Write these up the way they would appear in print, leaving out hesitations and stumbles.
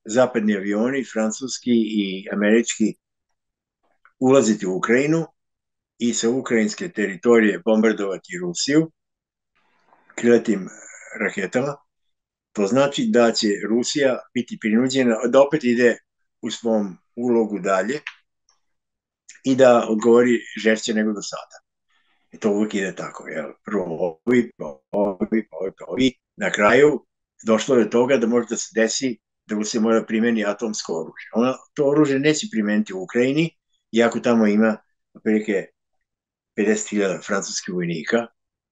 zapadni avioni, francuski i američki, ulaziti u Ukrajinu i sa ukrajinske teritorije bombardovati Rusiju krilatim raketama. To znači da će Rusija biti prinuđena da opet ide u svom ulogu dalje i da odgovori žešće nego do sada. I to uvijek ide tako. Prvo ovi, pa ovi, pa ovi, pa ovi. Na kraju došlo je do toga da može da se desi da Rusija mora primeni atomsko oružje. Ona to oružje neće primeniti u Ukrajini, iako tamo ima otprilike 50.000 francuskih vojnika.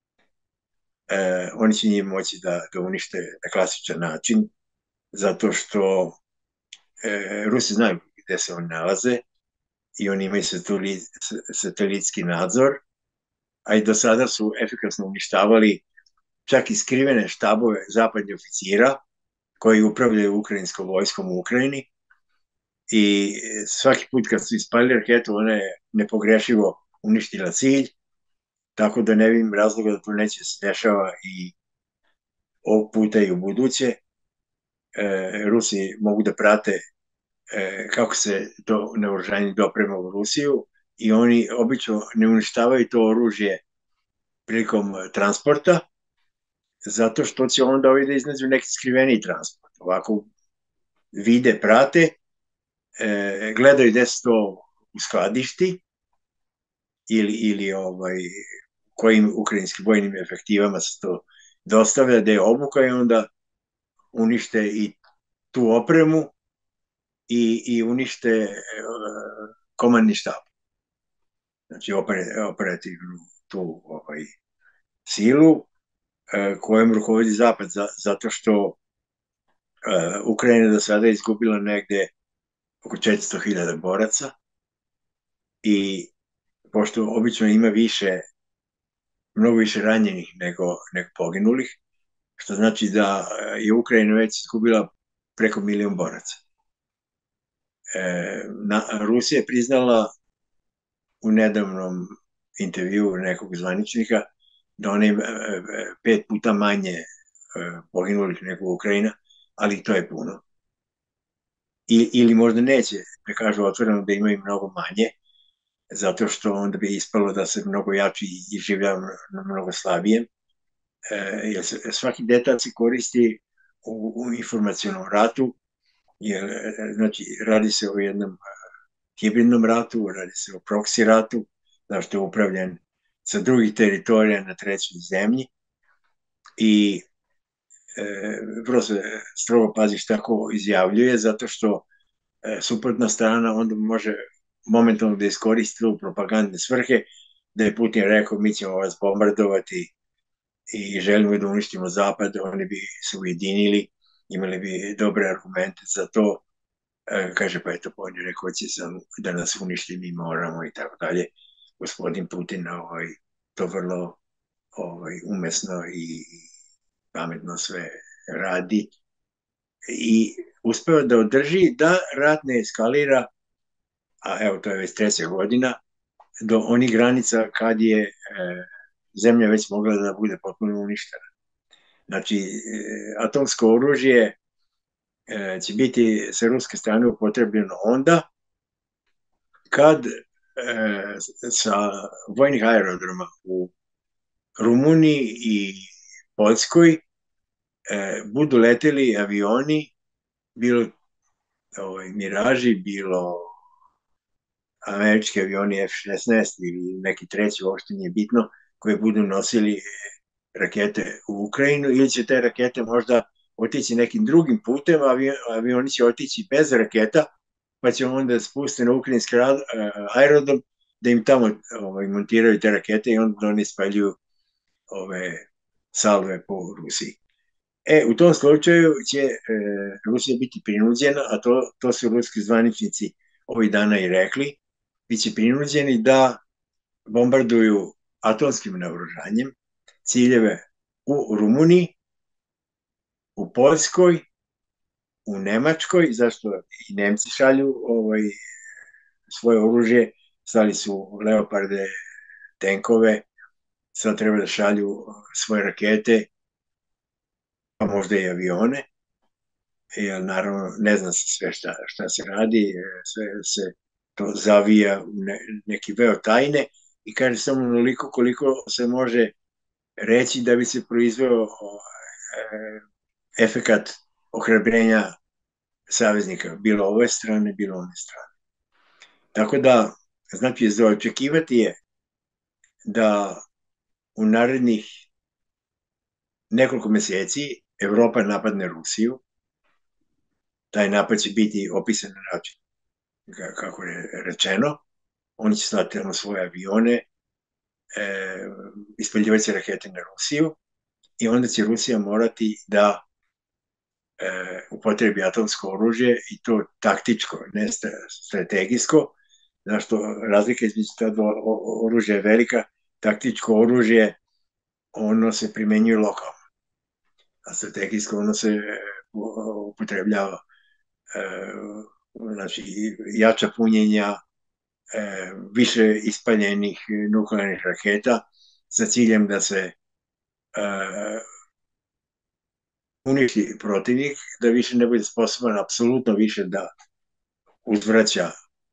Oni će njih moći da unište na klasičan način, zato što Rusi znaju gde se oni nalaze i oni imaju satelitski nadzor, a i do sada su efikasno uništavali čak i skrivene štabove zapadnih oficira koji upravljaju ukrajinskom vojskom u Ukrajini i svaki put kad su ispalili raketu, ona je nepogrešivo uništila cilj, tako da ne vidim razloga da to neće se dešava i ovog puta i u buduće. Rusi mogu da prate kako se to naoružanje doprema u Rusiju i oni obično ne uništavaju to oružje prilikom transporta, zato što će onda ovi da iznađu neki skriveni transport. Ovako vide, prate, gledaju gde se to uskladišti ili kojim ukrajinskim vojnim efektivama se to dostavlja, da je obuka i onda unište i tu opremu i unište komandni štab. Znači operativnu tu silu kojom rukovodi Zapad, zato što Ukrajina do sada izgubila negde oko 400.000 boraca i pošto obično ima mnogo više ranjenih nego poginulih, što znači da je Ukrajina već izgubila preko 1.000.000 boraca. Rusija je priznala u nedavnom intervju nekog zvaničnika da ona ima 5 puta manje poginulih nego Ukrajina, ali to je puno. Ili možda neće da kažu otvoreno da imaju mnogo manje, zato što onda bi ispalo da se mnogo jači i življava na mnogo slabijem. Jer svaki detalj se koristi u informacionom ratu, jer znači radi se o jednom hibridnom ratu, radi se o proksi ratu, zašto je upravljen sa drugih teritorija na trećoj zemlji i vrlo se strogo pazi šta ko izjavljuje, zato što suprotna strana onda može momentalno da iskoristi u propagandne svrhe, da je Putin rekao mi ćemo vas bombardovati i želimo da uništimo Zapad, oni bi se ujedinili, imali bi dobre argumente za to, kaže pa eto, on je rekao će da nas uništi, mi moramo i tako dalje. Gospodin Putin to vrlo umesno i pametno sve radi i uspeo da održi da rat ne eskalira, a evo to je već 3. godina, do onih granica kad je zemlja već mogla da bude potpuno uništena. Znači, atomsko oružje će biti sa ruske strane upotrebljeno onda kad sa vojnih aerodroma u Rumuniji i Poljskoj budu leteli avioni, bilo Miraži, bilo američki avioni F-16 ili neki treći, uopšte nije bitno, koji budu nosili rakete u Ukrajinu, ili će te rakete možda otići nekim drugim putem, avioni će otići bez raketa, pa će onda spusti na ukrajinski aerodrom, da im tamo montiraju te rakete i onda oni spaljuju salve po Rusiji. U tom slučaju će Rusija biti prinuđena, a to su ruski zvaničnici ovih dana i rekli, biće prinuđeni da bombarduju atomskim naoružanjem ciljeve u Rumuniji, u Poljskoj, u Nemačkoj, zašto i Nemci šalju svoje oružje, slali su Leoparde, tenkove, sad treba da šalju svoje rakete, pa možda i avione. jer naravno ne zna se sve šta se radi, sve se to zavija u neki veo tajne i kaže samo onoliko koliko se može reći da bi se proizveo efekat ohrabrenja saveznika, bilo ove strane, bilo one strane. Tako da, znači, za očekivati je da u narednih nekoliko meseci Evropa napadne Rusiju. Taj napad će biti opisan na način kako je rečeno. Oni će slati svoje avione, ispaljivati rakete na Rusiju i onda će Rusija morati da upotrebi atomsko oružje i to taktičko, ne strategijsko, zašto razlika između ta dva oružja je velika. Taktičko oružje, ono se primenjuje lokalno, a strategijsko ono se upotrebljava, znači jača punjenja, više ispaljenih nuklearnih raketa sa ciljem da se uništi protivnik, da više ne bude sposoban apsolutno više da uzvraća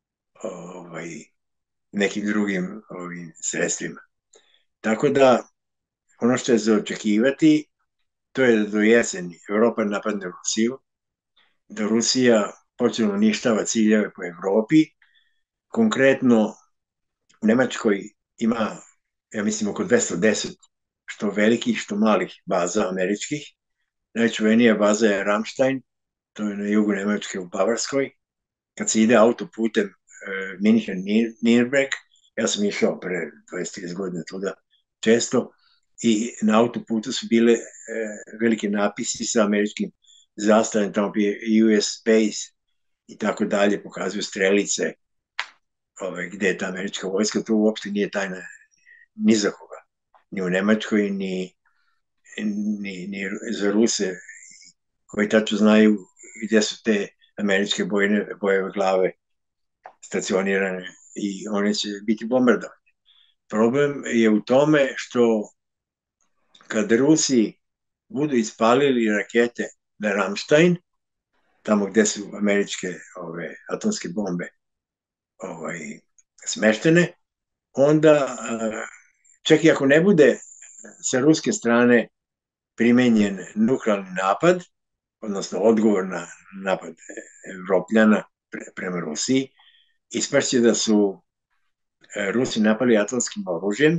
nekim drugim sredstvima. Tako da, ono što je za očekivati, to je da do jeseni Evropa napadne Rusiju, da Rusija počne uništava ciljeve po Evropi. Konkretno, u Nemačkoj ima, ja mislim, oko 210 što velikih, što malih baza američkih. Najčuvenija baza je Ramstein, to je na jugu Nemačke u Bavarskoj. Kad se ide autoputem München-Nürnberg, ja sam išao pre 20 godina tuda često, i na autoputu su bile velike napisi sa američkim zastavljem, tamo je US Space i tako dalje, pokazuju strelice gde je ta američka vojska. To uopšte nije tajna ni za koga, ni u Nemačkoj, ni za Ruse, koji tačno znaju gde su te američke bojeve glave stacionirane i one će biti bombardovane. Problem je u tome što kada Rusi budu ispalili rakete na Ramstein, tamo gde su američke atomske bombe smeštene, onda čak i ako ne bude sa ruske strane primenjen nuklearni napad, odnosno odgovor na napad Evropljana prema Rusiji, ispašće da su Rusi napali atomskim oružjem,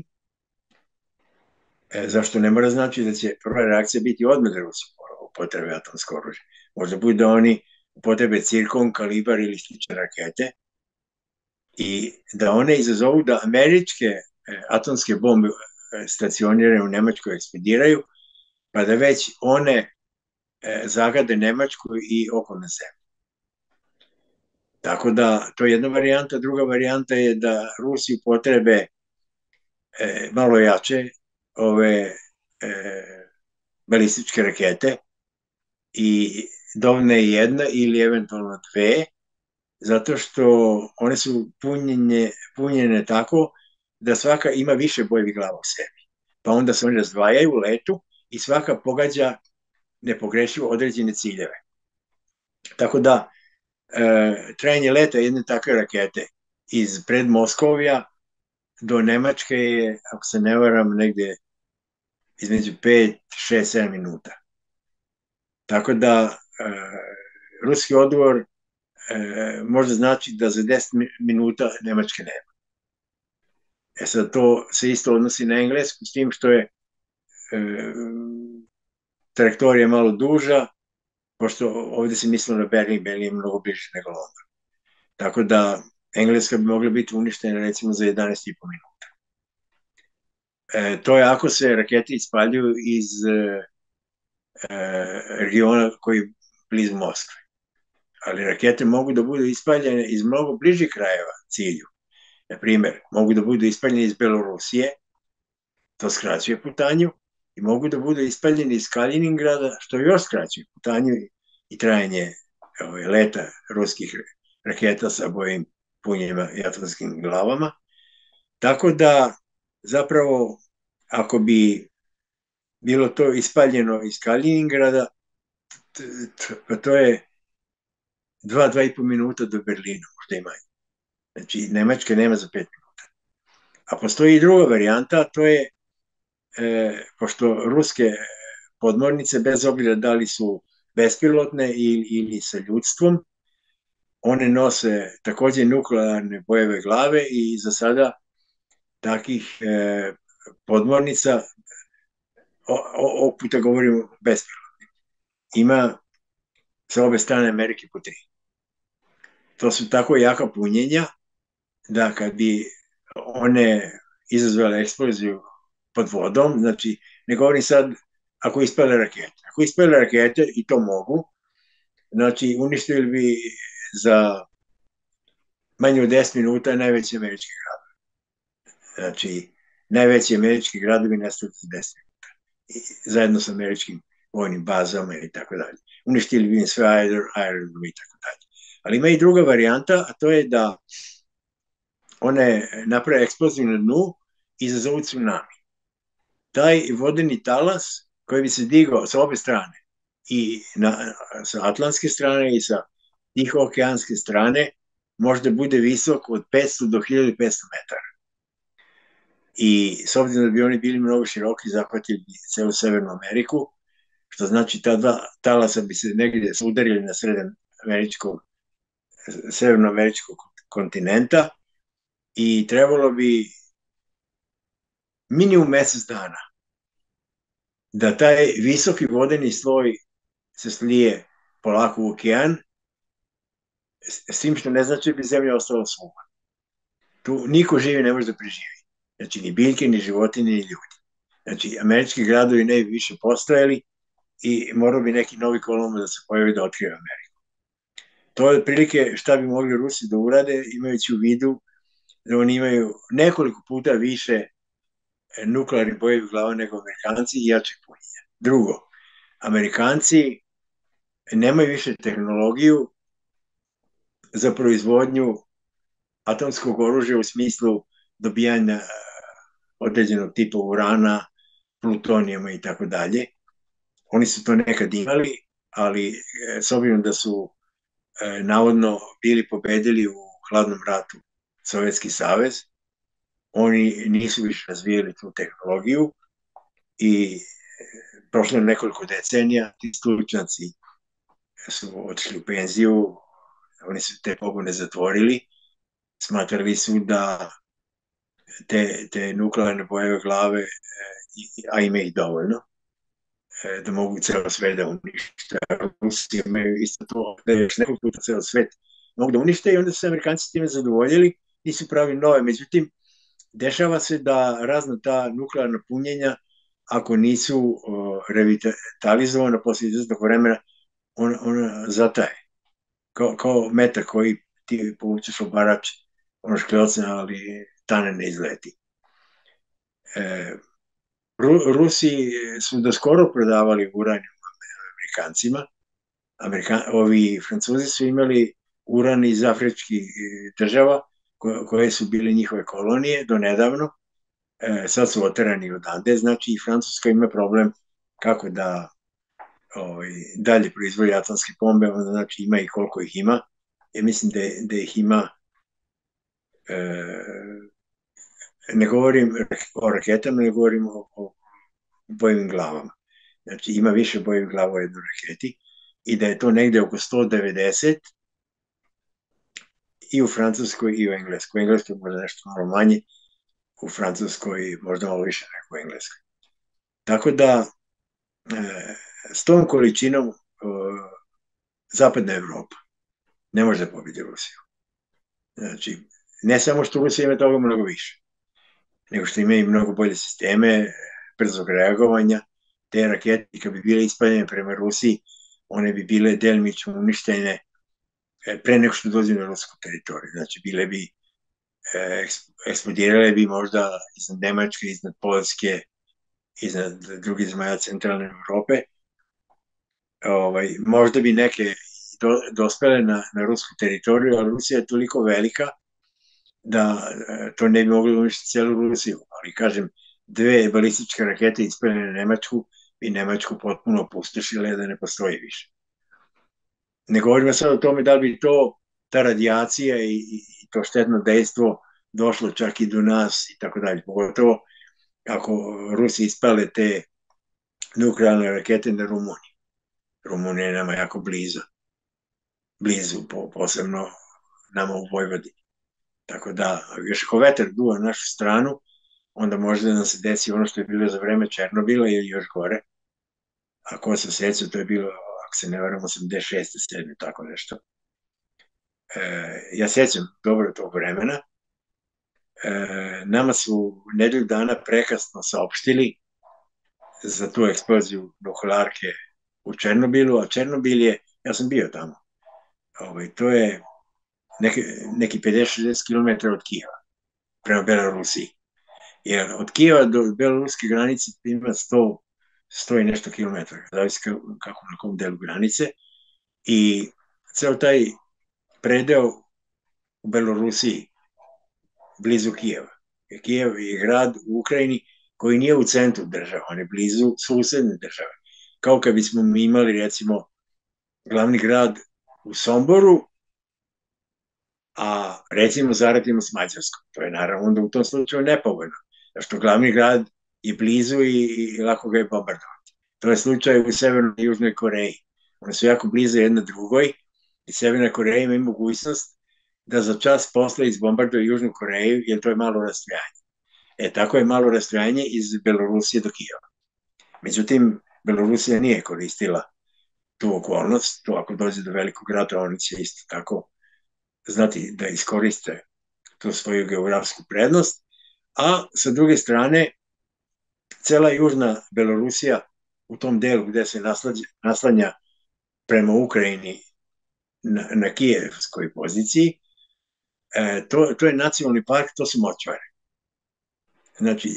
zašto ne mora znači da će prva reakcija biti odmah da Rusi upotrebe atomsko oružje. Možda bude da oni upotrebe cirkon, kalibar ili slične rakete i da one izazovu da američke atomske bombe stacionirane u Nemačkoj eksplodiraju, pa da već one zagade Nemačku i okolne zemlje. Tako da, to je jedna varijanta. Druga varijanta je da Rusi upotrebe malo jače balističke rakete i dovoljna je jedna ili eventualno dve, zato što one su punjene tako da svaka ima više bojevih glava u sebi. Pa onda se one razdvajaju u letu i svaka pogađa nepogrešivo određene ciljeve. Tako da, trajanje leta jedne takve rakete iz pred Moskovija do Nemačke je, ako se ne varam, negde između 5, 6, 7 minuta. Tako da, ruski odgovor možda znači da za 10 minuta Nemačke nema. Sad to se isto odnosi na Englesku, s tim što je trajektorija malo duža, pošto ovde se mislilo na Berlin, Berlin je mnogo bliže nego London. Tako da Engleska bi mogla biti uništena recimo za 11,5 minuta. To je ako se rakete ispaljuju iz regiona koji je blizu Moskve. Ali rakete mogu da budu ispaljene iz mnogo bližih krajeva cilju. Na primer, mogu da budu ispaljene iz Belorusije, to skraćuje putanju, i mogu da budu ispaljene iz Kaliningrada, što još skraćuje putanju i trajanje leta ruskih raketa sa bojim punjenjima i atomskim glavama. Tako da, zapravo, ako bi bilo to ispaljeno iz Kaliningrada, Pa to je 2,5 minuta do Berlina, možda i manje. Znači, Nemačka nema za 5 minuta. A postoji i druga varijanta, to je, pošto ruske podmornice, bez obzira da li su bespilotne ili sa ljudstvom, one nose takođe nuklearne bojeve glave i za sada takih podmornica, ovog puta govorimo bespilotne, ima sa obe strane Amerike po 3. To su tako jaka punjenja da kad bi one izazvale eksploziju pod vodom, znači ne govorim sad ako ispale rakete. Ako ispale rakete, i to mogu, znači uništili bi za manje od 10 minuta najveći američki grad. Znači, najveći američki gradovi nestali za 10 minuta. Zajedno sa američkim vojnim bazama i tako dalje. Uništili bi im sve aerodrome i tako dalje. Ali ima i druga varijanta, a to je da one naprave eksploziju na dnu i izazovu tsunami. Taj vodeni talas koji bi se digao sa obe strane, i sa atlantske strane i sa tihookeanske strane, možda bude visok od 500 do 1500 metara. I s obzirom da bi oni bili mnogo široki, zahvatili bi celu Severnu Ameriku, što znači ta dva talasa bi se negdje udarili na severnoameričkog kontinenta i trebalo bi minimum mesec dana da taj visoki vodeni sloj se slije polako u okean, s tim što ne znači da bi zemlja ostala suha. Tu niko živi ne može da preživi. Znači, ni biljke, ni životinje, ni ljudi. Znači, američki gradovi ne bi više postojali i morao bi neki novi kolon da se pojavi da otkrije Ameriku. To je otprilike šta bi mogli Rusi da urade, imajući u vidu da oni imaju nekoliko puta više nuklearnih bojevih glava nego Amerikanci i jačeg punjenja. Drugo, Amerikanci nemaju više tehnologiju za proizvodnju atomskog oružja u smislu dobijanja određenog tipa urana, plutonijama i tako dalje. Oni su to nekad imali, ali s obzirom da su navodno bili pobedili u hladnom ratu Sovjetski savez, oni nisu više razvijeli tu tehnologiju i prošlo nekoliko decenija, ti stručnjaci su otišli u penziju, oni su te pogone zatvorili, smatrali su da te nuklearne bojeve glave, a ima ih dovoljno, da mogu ceo svet da unište. Rusi imaju isto to, da još nekoliko puta ceo svet mogu da unište i onda su se Amerikanci s time zadovoljili, nisu pravili nove. Međutim, dešava se da razna ta nuklearna punjenja, ako nisu revitalizovana posle izvesnog vremena, ona zataje. Kao metak koji ti povučeš obarač, ono škljocne, ali tane ne izleti. Rusi su do skoro prodavali uranijum Amerikancima. Ovi Francuzi su imali uran iz afričkih država koje su bile njihove kolonije do nedavno. Sad su oterani odande, znači i Francuska ima problem kako da dalje proizvodi atomske bombe, onda znači ima i koliko ih ima. Ja mislim da ih ima, ne govorim o raketama, ne govorim o bojevim glavama. Znači ima više bojevih glava u jednoj raketi i da je to negde oko 190 i u Francuskoj i u Engleskoj. U Engleskoj možda nešto malo manje, u Francuskoj možda malo više nego u Engleskoj. Tako da s tom količinom zapadna Evropa ne može da pobedi Rusiju. Znači, ne samo što Rusija ima toga mnogo više, nego što ima i mnogo bolje sisteme brzog reagovanja. Te rakete, kad bi bile ispaljene prema Rusiji, one bi bile delimično uništene pre nego što dođe na rusku teritoriju. Znači, bile bi, eksplodirale bi možda iznad Nemačke, iznad Poljske, iznad drugih zemalja centralne Evrope. Možda bi neke dospele na rusku teritoriju, ali Rusija je toliko velika da to ne bi moglo da uništiti celu Rusiju. Ali, kažem, 2 balističke rakete ispaljene na Nemačku bi Nemačku potpuno opustošile da ne postoji više. Ne govorimo sad o tome da li bi to, ta radijacija i to štetno dejstvo došlo čak i do nas i tako dalje. Pogotovo ako Rusi ispale te nuklearne rakete na Rumuniji. Rumunija je nama jako blizu, posebno nama u Vojvodini. Tako da, još ako vetar duva na našu stranu, onda može da nam se desi ono što je bilo za vreme Černobila ili još gore. A ko se sjeća, to je bilo, ako se ne varam, 86. 7. tako nešto. Ja sjećam dobro tog vremena. Nama su nedelju dana prekasno saopštili za tu eksploziju nuklearke u Černobilu, a Černobil je, ja sam bio tamo, to je neki 50-60 km od Kijeva, prema Belorusiji. Jer od Kijeva do beloruske granice ima 100 i nešto kilometara, zavisi kako na kom delu granice, i ceo taj predeo u Belorusiji, blizu Kijeva. Kijev je grad u Ukrajini koji nije u centru države, on je blizu susedne države. Kao kad bismo mi imali, recimo, glavni grad u Somboru, a recimo zaratimo s Mađarskom. To je naravno onda u tom slučaju nepovoljno, što glavni grad je blizu i lako ga je bombardovati. To je slučaj u Severnoj i Južnoj Koreji. One su jako blizu jedna drugoj i Severna Koreja ima mogućnost da za čas posle izbombarduje Južnu Koreju, jer to je malo rastojanje. Tako je malo rastojanje iz Belorusije do Kijeva. Međutim, Belorusija nije koristila tu okolnost, to ako dođe do velikog rata, oni će isto tako znati da iskoriste tu svoju geografsku prednost, a sa druge strane, cela južna Belorusija u tom delu gde se naslanja prema Ukrajini na kijevskoj poziciji, to je nacionalni park, to su močvare. Znači,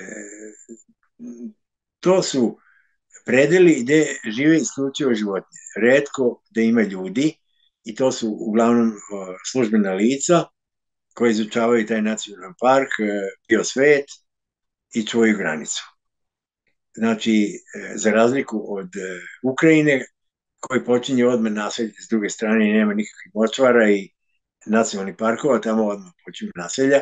to su predeli gde žive isključivo životinje. Retko da ima ljudi, i to su uglavnom službena lica koji izučavaju taj nacionalni park, biosvet i čuvaju granicu. Znači, za razliku od Ukrajine, koji počinje odmah naselje s druge strane i nema nikakvih močvara i nacionalnih parkova, tamo odmah počinju naselja.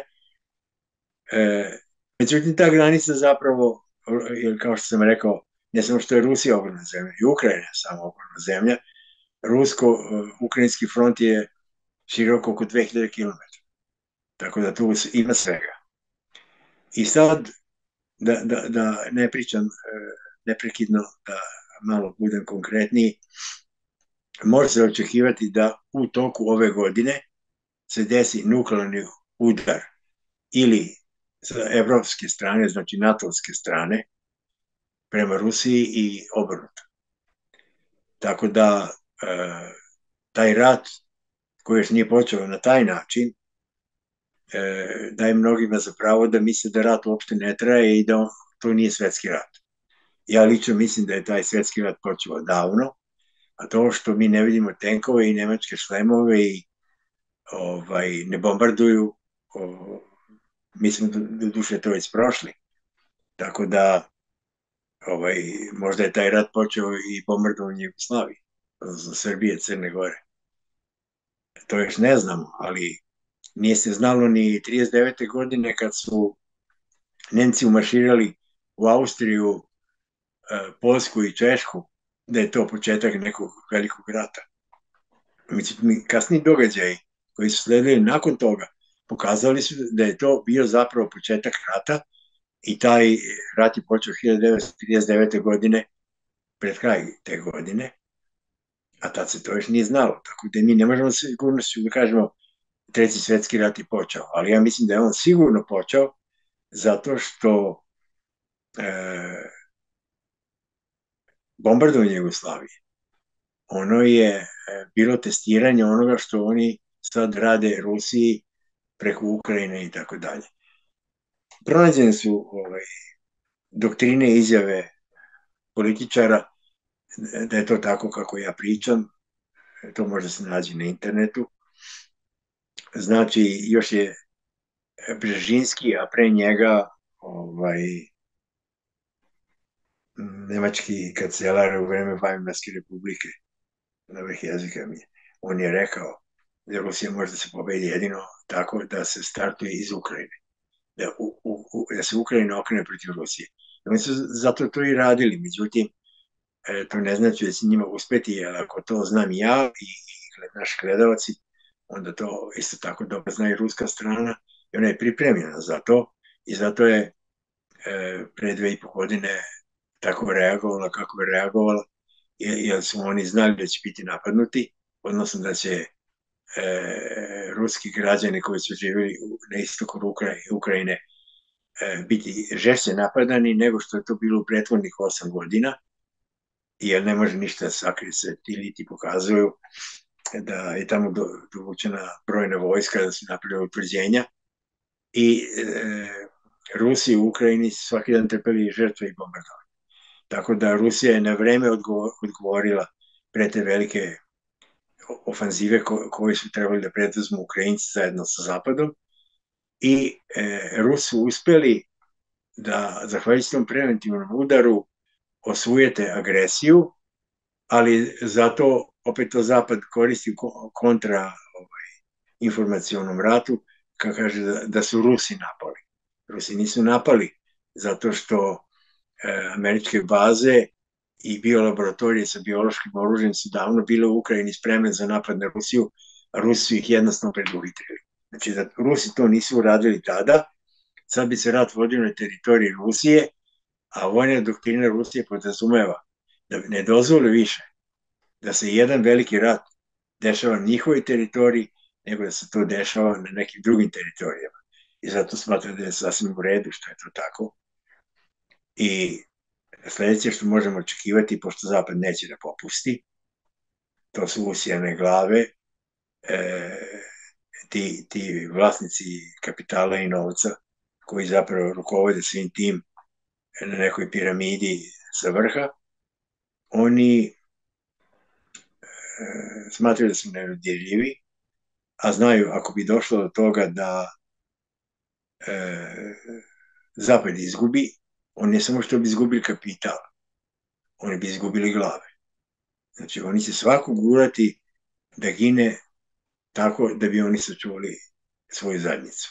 Međutim, ta granica zapravo, kao što sam rekao, ne samo što je Rusija ogromna zemlja, i Ukrajina je samo ogromna zemlja, rusko-ukrajinski front je široko oko 2000 km. Tako da tu ima svega. I sad, da ne pričam neprekidno, da malo budem konkretniji, može se očekivati da u toku ove godine se desi nuklearni udar ili sa evropske strane, znači NATO-vske strane, prema Rusiji i obrnuto. Tako da taj rat, koji još nije počeo na taj način, daje mnogima za pravo da misle da rat uopšte ne traje i da to nije svetski rat. Ja lično mislim da je taj svetski rat počeo davno, a to što mi ne vidimo tenkove i nemačke šlemove i ne bombarduju, mi smo do duše to već prošli. Tako da možda je taj rat počeo i bombardovanje Jugoslavije, za Srbije, Crne Gore. To još ne znamo, ali nije se znalo ni 39. godine kad su Nemci umarširali u Austriju, Poljsku i Češku, da je to početak nekog velikog rata. Međutim, kasni događaji koji su sledili nakon toga pokazali su da je to bio zapravo početak rata i taj rat je počeo 1939. godine, pred kraj te godine, a tad se to još nije znalo, tako da mi ne možemo sa sigurnošću da kažemo Treći svetski rat je počeo, ali ja mislim da je on sigurno počeo zato što bombardovanje Jugoslavije, ono je bilo testiranje onoga što oni sad rade Rusiji preko Ukrajine i tako dalje. Pronađene su doktrine i izjave političara da je to tako kako ja pričam, to može se naći na internetu. Znači, još je Bžežinski, a pre njega nemački kancelar u vreme Vajmarske republike, na vrh jezika mi je. On je rekao da Rusija može da se pobedi jedino tako da se startuje iz Ukrajine. Da se Ukrajina okrene protiv Rusije. I oni su zato to i radili, međutim, to ne znači da će njima uspeti, jer ako to znam i ja i naši gledalci, onda to isto tako dobro zna i ruska strana i ona je pripremljena za to i zato je pre 2,5 godine tako reagovala kako je reagovala, jer su oni znali da će biti napadnuti, odnosno da će ruski građani koji su živjeli na istoku Ukrajine biti žešće napadani nego što je to bilo u prethodnih 8 godina, jer ne može ništa sakriti se, ti liti pokazuju da je tamo dovučena brojna vojska, da su napravili utvrđenja i Rusi u Ukrajini svaki dan trpeli žrtve i bombardovanje. Tako da Rusija je na vreme odgovorila pre te velike ofanzive koje su trebali da preduzmu Ukrajinci zajedno sa Zapadom i Rusi su uspeli da, zahvaljujući tom preventivnom udaru, osujete agresiju, ali zato opet to Zapad koristi u kontra informacionom ratu, kako kaže da su Rusi napali. Rusi nisu napali zato što američke baze i biolaboratorije sa biološkim oružjem su davno bile u Ukrajini spremne za napad na Rusiju, a Rusi su ih jednostavno preduhitrili. Znači da Rusi to nisu uradili tada, sad bi se rat vodio na teritoriji Rusije, a vojna doktrina Rusije podrazumeva da ne dozvole više da se jedan veliki rat dešava na njihovoj teritoriji, nego da se to dešava na nekim drugim teritorijama. I zato smatram da je sasvim u redu što je to tako. I sledeće što možemo očekivati, pošto Zapad neće da popusti, to su usijane glave, ti vlasnici kapitala i novca, koji zapravo rukovode svim tim na nekoj piramidi sa vrha, oni smatraju da su nedodirljivi, a znaju ako bi došlo do toga da Zapad izgubi, on ne samo što bi izgubili kapital, oni bi izgubili glave. Znači, oni će svako gurati da gine tako da bi oni sačuvali svoju zajednicu.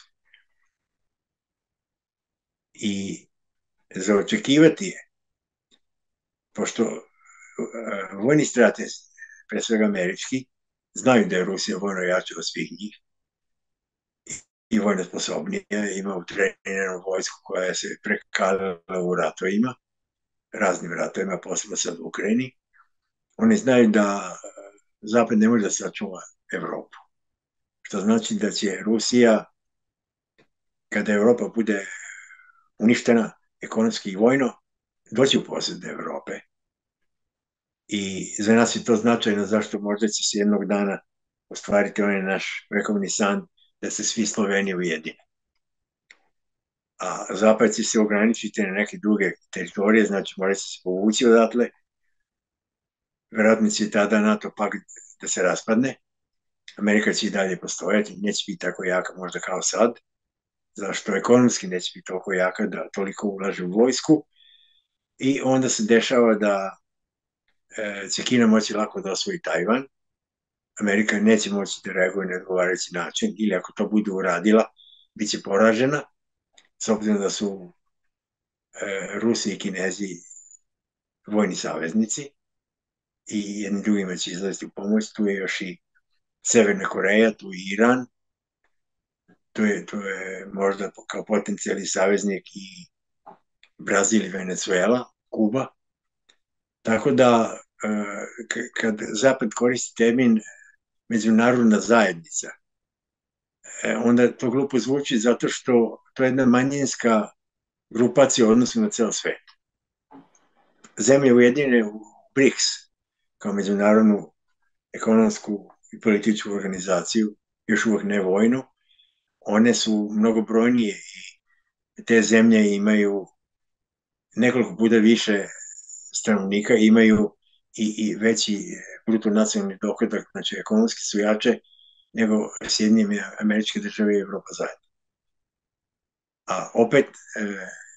I za očekivati je, pošto vojni stratezi, pre svega američki, znaju da je Rusija vojno jača od svih njih i vojno sposobnija, ima utreniranu vojsku koja se prekalila u ratovima, raznim ratovima, posebno sad u Ukrajini. Oni znaju da Zapad ne može da sačuva Evropu, što znači da će Rusija, kada Evropa bude uništena ekonomski i vojno, doći u posjed Evrope. I za nas je to značajno zašto možda će se jednog dana ostvariti onaj naš vekovni san da se svi Sloveni ujedine. A Zapad će se ograničiti na neke druge teritorije, znači mora se povući odatle. Verovatno će tada NATO pak da se raspadne. Amerika će i dalje postojati, neće biti tako jaka možda kao sad, zašto ekonomski neće biti toliko jaka da toliko ulaže u vojsku. I onda se dešava da će Kina moći lako da osvoji Tajvan, Amerika neće moći da reaguje na odgovarajući način, ili ako to bude uradila, bit će poražena, s obzirom da su Rusi i Kinezi vojni saveznici i jedni drugima će izlaziti u pomoć. Tu je još i Severna Koreja, tu je Iran, tu je možda kao potencijalni saveznik i Brazil i Venezuela, Kuba. Tako da kad Zapad koristi termin međunarodna zajednica, onda to glupo zvuči zato što to je jedna manjinska grupacija u odnosu na ceo svet. Zemlje ujedinjene u BRICS, kao međunarodnu ekonomsku i političku organizaciju, još uvek ne vojnu, one su mnogobrojnije i te zemlje imaju nekoliko puta više stanovnika, imaju i veći bruto nacionalni dohodak, znači ekonomski su jače nego Sjedinjene Američke Države i Evropa zajedno. A opet,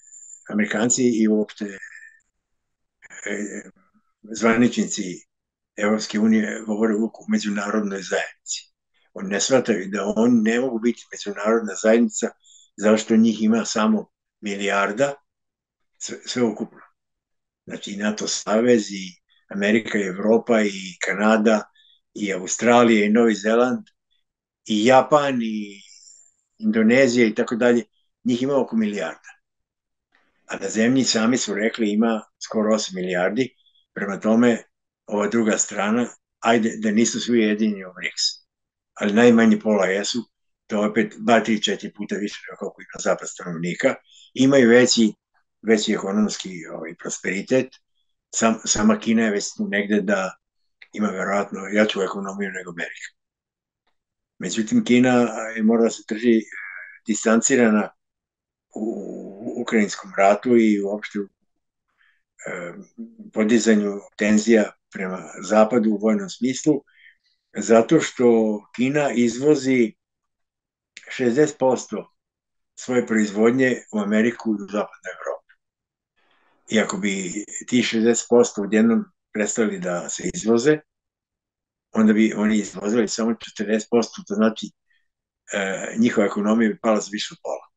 Amerikanci i uopšte zvaničnici Evropske unije govore o međunarodnoj zajednici. Oni ne shvataju da oni ne mogu biti međunarodna zajednica zašto njih ima samo milijarda sve ukupno. Znači i NATO savez i Amerika i Evropa i Kanada i Australija i Novi Zeland i Japan i Indonezija i tako dalje, njih ima oko milijarda. A na zemlji sami su rekli ima skoro 8 milijardi, prema tome ova druga strana, ajde da nisu svi jedini u BRICS, ali najmanje pola jesu, to je opet 2, 3, 4 puta više koliko ima zapad stanovnika, imaju veći ekonomski prosperitet, sama Kina je već negde da ima verovatno jaču ekonomiju nego Amerika. Međutim, Kina mora da se drži distancirana u ukrajinskom ratu i uopšte u podizanju tenzija prema zapadu u vojnom smislu, zato što Kina izvozi 60% svoje proizvodnje u Ameriku i u zapadnu Evropu. I ako bi ti 60% odjednom prestali da se izvoze, onda bi oni izvozili samo 40%, to znači njihova ekonomija bi pala za više od pola.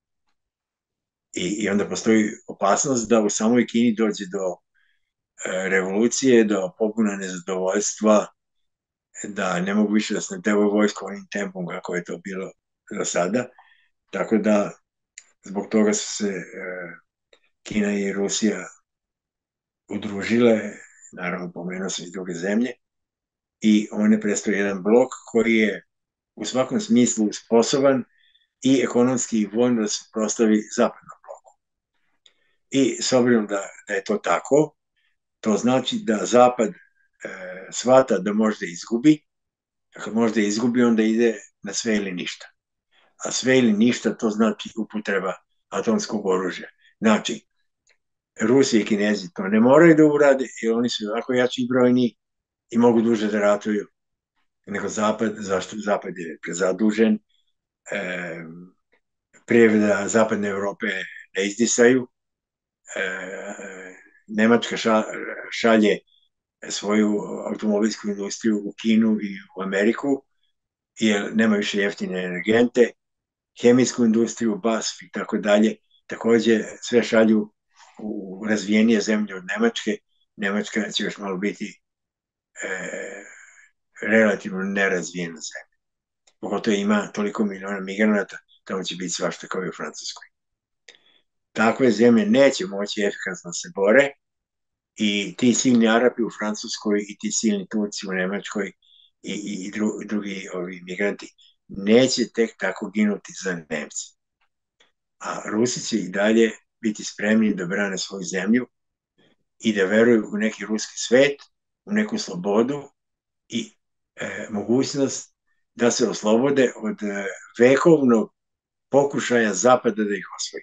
I onda postoji opasnost da u samoj Kini dođe do revolucije, do pobuna nezadovoljstva, da ne mogu više da snabdevaju vojsku onim tempom kako je to bilo do sada. Tako da zbog toga su se Kina i Rusija udružile, naravno pomenuo sam i druge zemlje, i one predstavljaju jedan blok koji je u svakom smislu sposoban i ekonomski i vojno da se prostavi zapadnom bloku. I s obzirom da je to tako, to znači da Zapad shvata da može da izgubi, a kad može da izgubi, onda ide na sve ili ništa. A sve ili ništa, to znači upotreba atomskog oružja. Znači, Rusi i Kinezi to ne moraju da urade, jer oni su jako jači i brojni i mogu duže da ratuju nego Zapad, zašto Zapad je prezadužen, privreda Zapadne Evrope ne izdisaju, Nemačka šalje svoju automobilsku industriju u Kinu i u Ameriku, jer nema više jeftine energente, hemijsku industriju, BASF i tako dalje, takođe sve šalju u razvijenije zemlje od Nemačke. Nemačka će još malo biti relativno nerazvijena zemlja. Pogotovo ima toliko miliona migranata, tamo će biti svašta kao i u Francuskoj. Takve zemlje neće moći efikasno se bore i ti silni Arapi u Francuskoj i ti silni Turci u Nemačkoj i drugi migranti neće tek tako ginuti za Nemce. A Rusi će i dalje biti spremni da brane svoju zemlju i da veruju u neki ruski svet, u neku slobodu i mogućnost da se oslobode od vekovnog pokušaja Zapada da ih osvoji.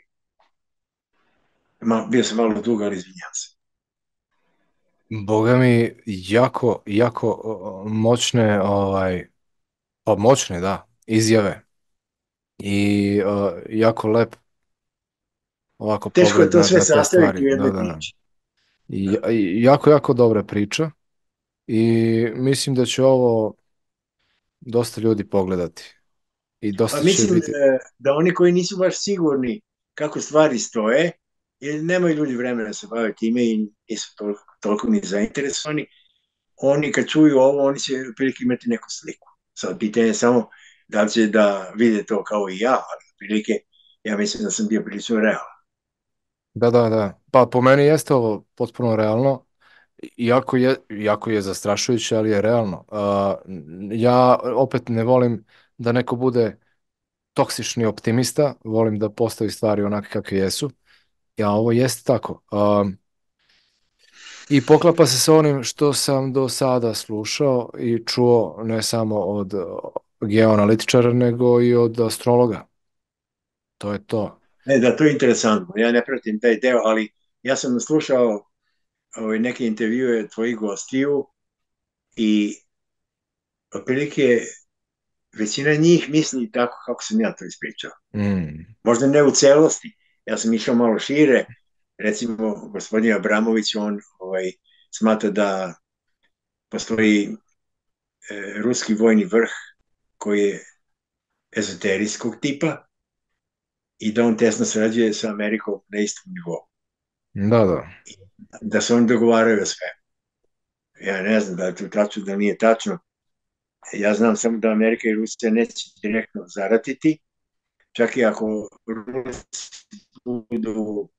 Bio sam malo dug, ali izvinjam se. Boga mi, jako, jako moćne, pa moćne, da, izjave. I jako lep ovako Teško je pogled to sve na te sastaviti stvari. u Da, jednoj da, da. priči. I jako, jako dobra priča. I mislim da će ovo dosta ljudi pogledati. I Pa dosta će mislim biti... da oni koji nisu baš sigurni kako stvari stoje, jer nemaju ljudi vremena da se bave time i nisu toliko ni zainteresovani, oni kad čuju ovo, oni će prilike imati neku sliku. Sad pitanje je samo da li će da vide to kao i ja, ali prilike ja mislim da sam bio prilično realan. Da, da, da. Pa po meni jeste ovo potpuno realno. Jako je zastrašujuće, ali je realno. Ja opet ne volim da neko bude toksični optimista, volim da postavi stvari onake kakve jesu. Ja, ovo jeste tako. I poklapa se sa onim što sam do sada slušao i čuo ne samo od geoanalitičara, nego i od astrologa. To je to. Da, to je interesantno. Ja ne pratim taj deo, ali ja sam slušao neke intervjue tvojih gostiju i otprilike većina njih misli tako kako sam ja to ispričao. Mm. Možda ne u celosti. Ja sam išao malo šire. Recimo, gospodin Abramović, on smatra da postoji ruski vojni vrh koji je ezoterijskog tipa i da on tesno sarađuje sa Amerikom na istom nivou. Da, da. Da se oni dogovaraju o sve. Ja ne znam da je to tačno, da nije tačno. Ja znam samo da Amerika i Rusija neće direktno zaratiti, čak i ako Rusi budu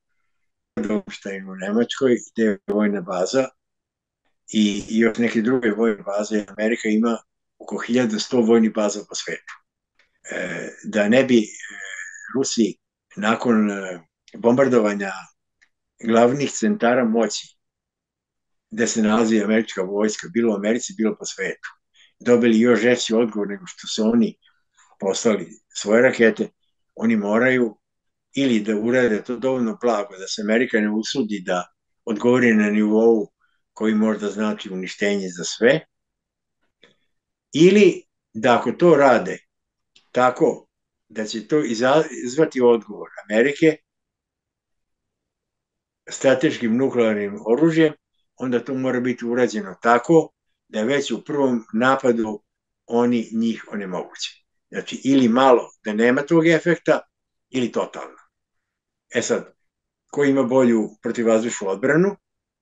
u Nemačkoj, gde je vojna baza, i još neke druge vojne baze. Amerika ima oko 1100 vojnih baza po svetu. Da ne bi Rusi nakon bombardovanja glavnih centara moći gde se nalazi američka vojska, bilo u Americi, bilo po svetu, dobili još žešći odgovor nego što su oni poslali svoje rakete, oni moraju ili da urade to dovoljno blago da se Amerika ne usudi da odgovori na nivou koji možda znači uništenje za sve, ili da ako to rade tako da će to izvati odgovor Amerike strateškim nuklearnim oružjem, onda to mora biti urađeno tako da već u prvom napadu oni njih onemoguće. Znači, ili malo da nema tog efekta, ili totalno. Sad, ko ima bolju protivvazdušnu odbranu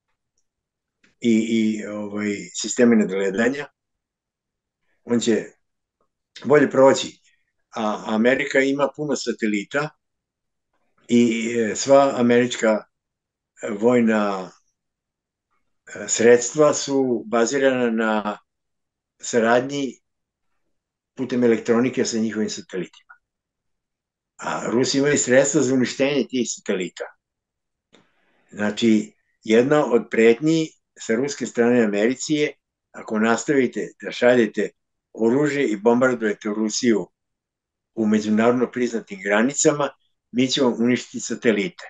i sisteme nadgledanja, on će bolje proći. A Amerika ima puno satelita i sva američka vojna sredstva su bazirana na saradnji putem elektronike sa njihovim satelitima. A Rusi imaju sredstva za uništenje tih satelita. Znači, jedna od pretnji sa ruske strane Americi je, ako nastavite da šaljete oružje i bombardujete Rusiju u međunarodno priznatim granicama, mi ćemo uništiti satelite.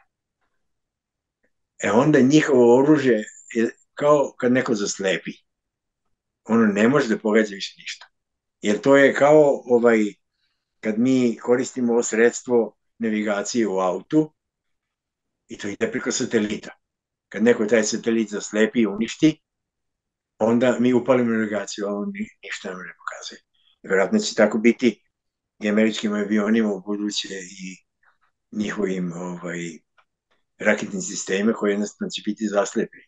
Onda njihovo oružje je kao kad neko zaslepi. Ono ne može da pogađa više ništa. Jer to je kao kad mi koristimo ovo sredstvo navigacije u autu i to ide preko satelita. Kad neko taj satelit zaslepi i uništi, onda mi upalimo navigaciju, a on ništa nam ne pokazuje. Vjerojatno će tako biti i američkim avionima u buduće i njihovim raketnim sistemima koji jednostavno će biti zaslepljeni.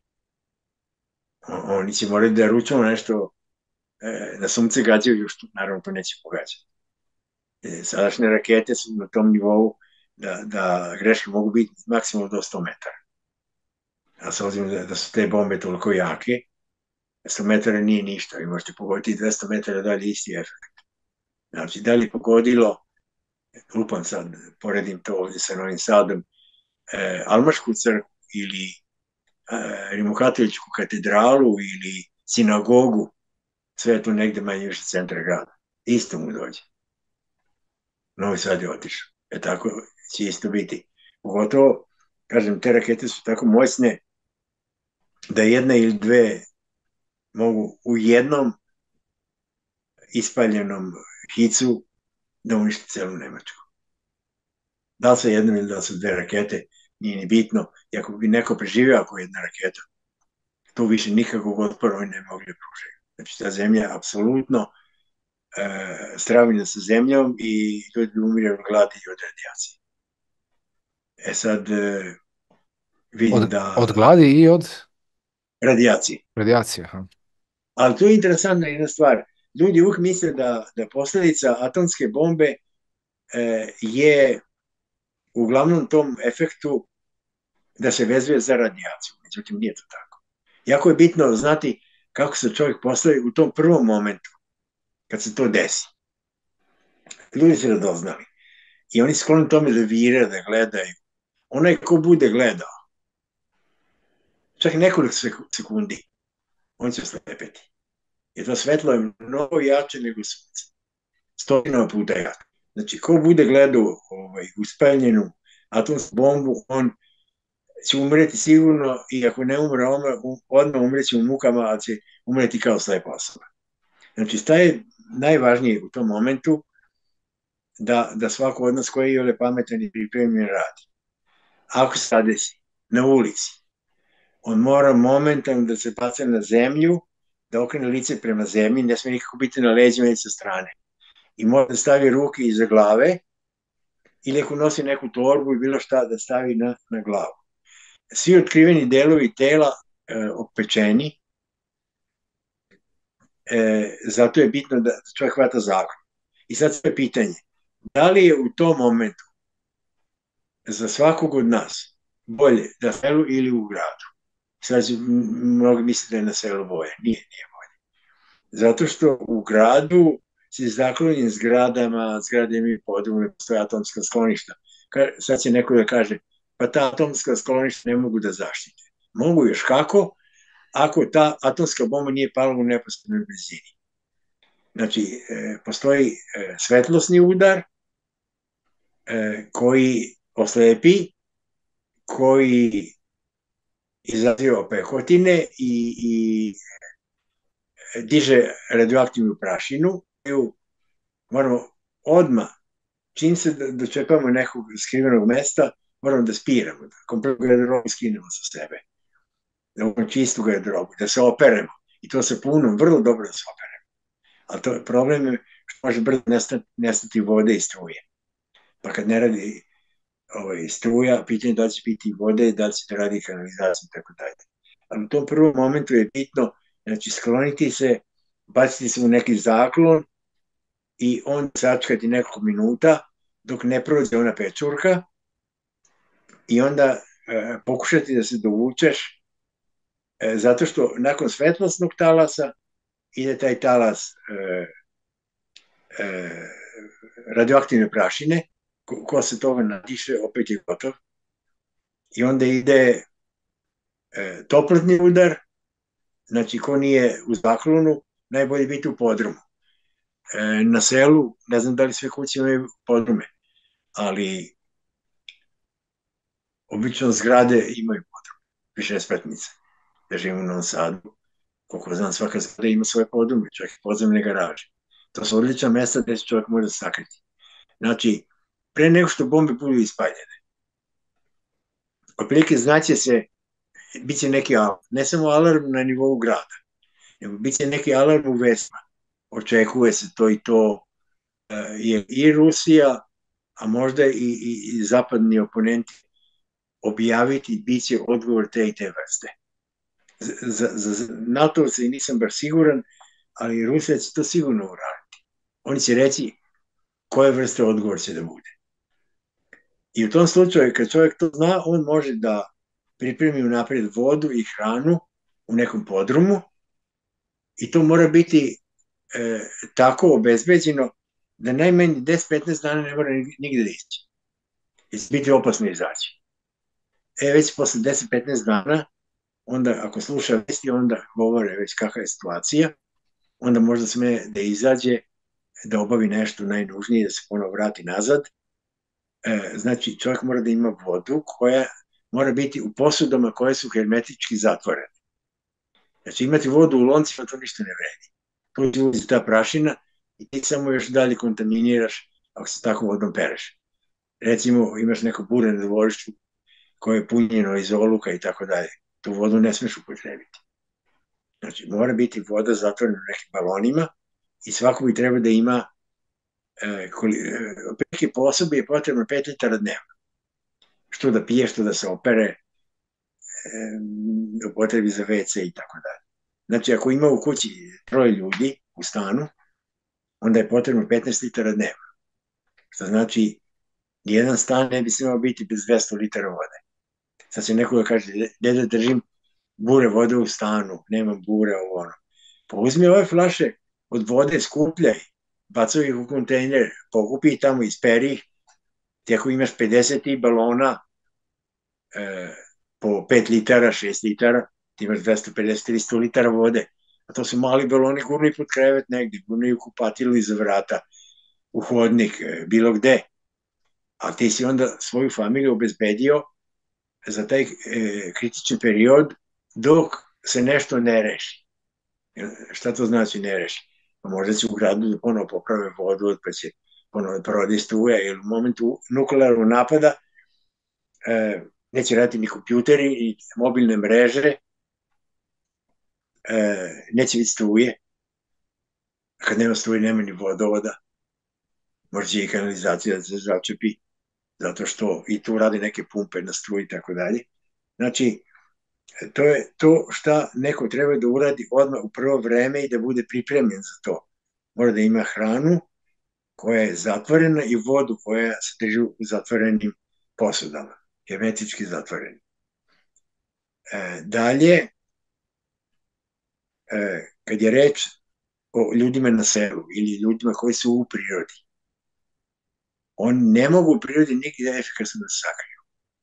Oni će morati da ručno nešto na sunce gađaju, što naravno to neće pogađati. Sadašnje rakete su na tom nivou da greške mogu biti maksimalno do 100 metara. A s obzirom da su te bombe toliko jake, 100 metara nije ništa, vi možete pogoditi 200 metara dalje isti efekt. Znači, da li pogodilo, lupam sad, poredim to ovdje sa Novim Sadom, Almašku crkvu ili Rimokatoličku katedralu ili sinagogu, sve je to negde manje više centra grada. Isto mu dođe. Novi Sad je otišao. Tako će isto biti. Pogotovo, kažem, te rakete su tako moćne da jedna ili dve mogu u jednom ispaljenom hicu da uništi celu Nemačku. Da li sa jednom ili da li sa dve rakete, nije ni bitno. I ako bi neko preživio ako jedna raketa, to više nikakvog otpora oni ne mogli pružiti. Znači, ta zemlja je apsolutno stravljena sa zemljom i ljudi umire od gladi i od radijacije. Sad vidim da... Od gladi i od? Radijacije. Radijacije, aha. Ali to je interesantna jedna stvar. Ljudi uvijek misle da posledica atomske bombe je uglavnom tom efektu da se vezuje za radijaciju. Međutim, nije to tako. Jako je bitno znati kako se čovjek postavi u tom prvom momentu, kad se to desi. Ljudi se radoznali. I oni skloni tome da vire, da gledaju. Onaj ko bude gledao, čak nekoliko sekundi, on će oslepeti. Jer to svetlo je mnogo jače nego sunce. 100 puta jače. Znači, ko bude gledao uspaljenu atomsku bombu, on će umreti sigurno i ako ne umre, odmah umreće u mukama, ali će umreti kao slepa osoba. Znači, šta je najvažnije u tom momentu da svako od nas koji je pametan i pripremljen radi. Ako se sadesi na ulici, on mora momentalno da se baca na zemlju da okrene lice prema zemlji, ne sme nikako biti na leđima ili sa strane. I mora da stavi ruke iza glave ili ako nosi neku torbu i bilo šta da stavi na glavu. Svi otkriveni delovi tela opečeni, zato je bitno da čovjek hvata zakon. I sad sve pitanje, da li je u tom momentu za svakog od nas bolje da selu ili u gradu? Sad mnogi misle da je na selu bolje. Nije bolje. Zato što u gradu si zaklonjen zgradama i podrumima, postoje atomska skloništa. Sad će neko da kaže, pa ta atomska skloništa ne mogu da zaštite. Mogu još kako, ako ta atomska bomba nije pala u neposrednoj blizini. Znači, postoji svetlosni udar koji oslepi, koji izaziva pehotine i diže radioaktivnu prašinu. Moramo odmah, čim se dočekamo nekog skrivenog mesta, moramo da spiramo, da kompletnu garderobu skinemo sa sebe, da imamo čistu garderobu, da se operemo. I to se puno, vrlo dobro da se operemo. Ali to je problem što može brzo nestati vode i struje. Pa kad ne radi struja, pitanje da li će biti vode, da li će da radi kanalizacija i tako dalje. Ali u tom prvom momentu je bitno, znači skloniti se, baciti se u neki zaklon i onda sačekati nekoliko minuta dok ne prođe ona pečurka i onda pokušati da se dovučeš, zato što nakon svetlosnog talasa ide taj talas radioaktivne prašine, ko se toga nadiše, opet je gotov. I onda ide toplotni udar, znači ko nije u zaklonu, najbolje biti u podrumu. Na selu, ne znam da li sve kuće imaju podrume, ali obično zgrade imaju podrum, više spratnice. Ja živim u Novom Sadu, koliko znam, svaka zgrada ima svoje podrume, čak i podzemne garaže. To su odlična mesta gde se čovjek može sakriti. Znači, pre nego što bombe budu ispaljene, otprilike znaće se, bit će neki alarm, ne samo alarm na nivou grada, nego bit će neki alarm u vesma. Očekuje se to i to, jer i Rusija, a možda i zapadni oponenti objaviti bit će odgovor te i te vrste. Za NATO-ovce nisam baš siguran, ali Rusija će to sigurno uraditi. Oni će reći koje vrste odgovor će da bude. I u tom slučaju, kad čovjek to zna, on može da pripremi unapred vodu i hranu u nekom podrumu i to mora biti tako obezbeđeno da najmanje 10-15 dana ne mora nigde da ići. I će biti opasno izaći. Već posle 10-15 dana, onda ako sluša vesti, onda govore već kakva je situacija, onda možda sme da izađe, da obavi nešto najnužnije, da se ponovo vrati nazad. Znači, čovjek mora da ima vodu koja mora biti u posudama koje su hermetički zatvorene. Znači, imati vodu u loncima, to ništa ne vredi. Tu ti ulazi ta prašina i ti samo još dalje kontaminiraš ako se tako vodom pereš. Recimo, imaš neko bure na dvorištu koje je punjeno iz oluka i tako dalje. Tu vodu ne smeš upotrebiti. Znači, mora biti voda zatvorena u nekim balonima i svako bi treba da ima otprilike po osobi je potrebno 5 litara dnevno. Što da pije, što da se opere, upotrebi za WC i tako dalje. Znači, ako ima u kući 3 ljudi u stanu, onda je potrebno 15 litara dnevno. Što znači, nijedan stan ne bi smeo biti bez 200 litara vode. Sad će neko da kaže, gde da držim bure vode u stanu, nemam bure, ovo ono. Pa uzmi ove flaše od vode, skupljaj, bacaj ih u kontejner, pokupi ih tamo, isperi ih, ti ako imaš 50 balona po 5 litara, 6 litara, ti imaš 250-300 litara vode, a to su mali baloni, gurni pod krevet negde, gurni u kupatilu iza vrata, u hodnik, bilo gde. A ti si onda svoju familiju obezbedio za taj kritični period dok se nešto ne reši. Šta to znači ne reši? Možda će u gradu da ponovo poprave vodu, pa će ponovo da provode struja, jer u momentu nuklearnog napada neće raditi ni kompjuteri, ni mobilne mreže, neće biti struje, kad nema struje nema ni vodovoda, možda i kanalizacija da se začepi, zato što i tu radi neke pumpe na struji i tako dalje. Znači, to je to šta neko treba da uradi odmah u prvo vreme i da bude pripremljen za to. Mora da ima hranu koja je zatvorena i vodu koja se drži u zatvorenim posudama, hermetički zatvoreni. Dalje, kad je reč o ljudima na selu ili ljudima koji su u prirodi, oni ne mogu u prirodi nikada efikasno da se sakriju.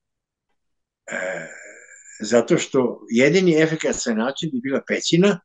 Zato što jedini efikasan način bi bila pećina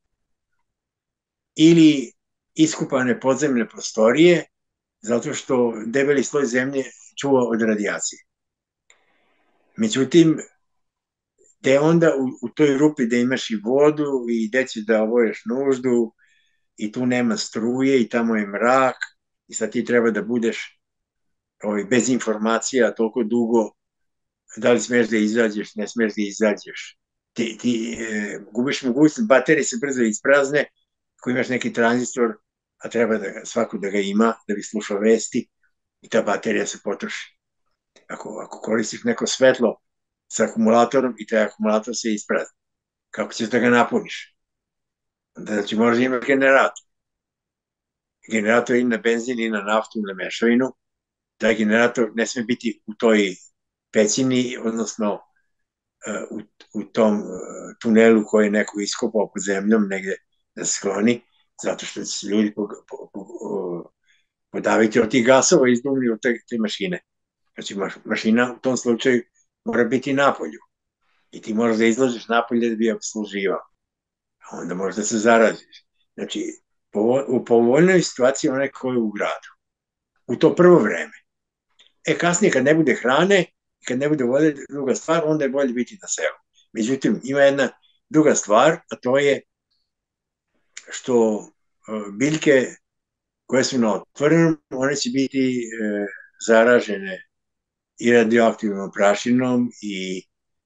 ili iskupane podzemne prostorije, zato što debeli sloj zemlje čuva od radijacije. Međutim, te onda u toj rupi da imaš i vodu i gde ćeš da oboješ nuždu i tu nema struje i tamo je mrak i sad ti treba da budeš bez informacija toliko dugo, da li smeš da izađeš, ne smeš da izađeš. Ti gubiš mogućnost, baterije se brzo isprazne, ako imaš neki tranzistor, a treba svako da ga ima, da bi slušao vesti, i ta baterija se potroši. Ako koristiš neko svetlo sa akumulatorom i taj akumulator se isprazni, kako ćeš da ga napuniš? Znači, možda imaš generator. Generator i na benzin, i na naftu, i na mešavinu. Taj generator ne sme biti u toj pećini, odnosno u tom tunelu koji je neko iskopao pod zemljom, negde da se skloni, zato što će se ljudi podaviti od tih gasova izduvni od te mašine. Znači, mašina u tom slučaju mora biti napolju. I ti moraš da izlažiš napolje da bi obsluživao. A onda možeš da se zaraziš. Znači, u povoljnoj situaciji onaj ko je u gradu. U to prvo vreme. Kasnije kad ne bude hrane, kad ne bude vode, druga stvar, onda je bolje biti na selu. Međutim, ima jedna druga stvar, a to je što biljke koje su na otvorenom, one će biti zaražene i radioaktivnom prašinom i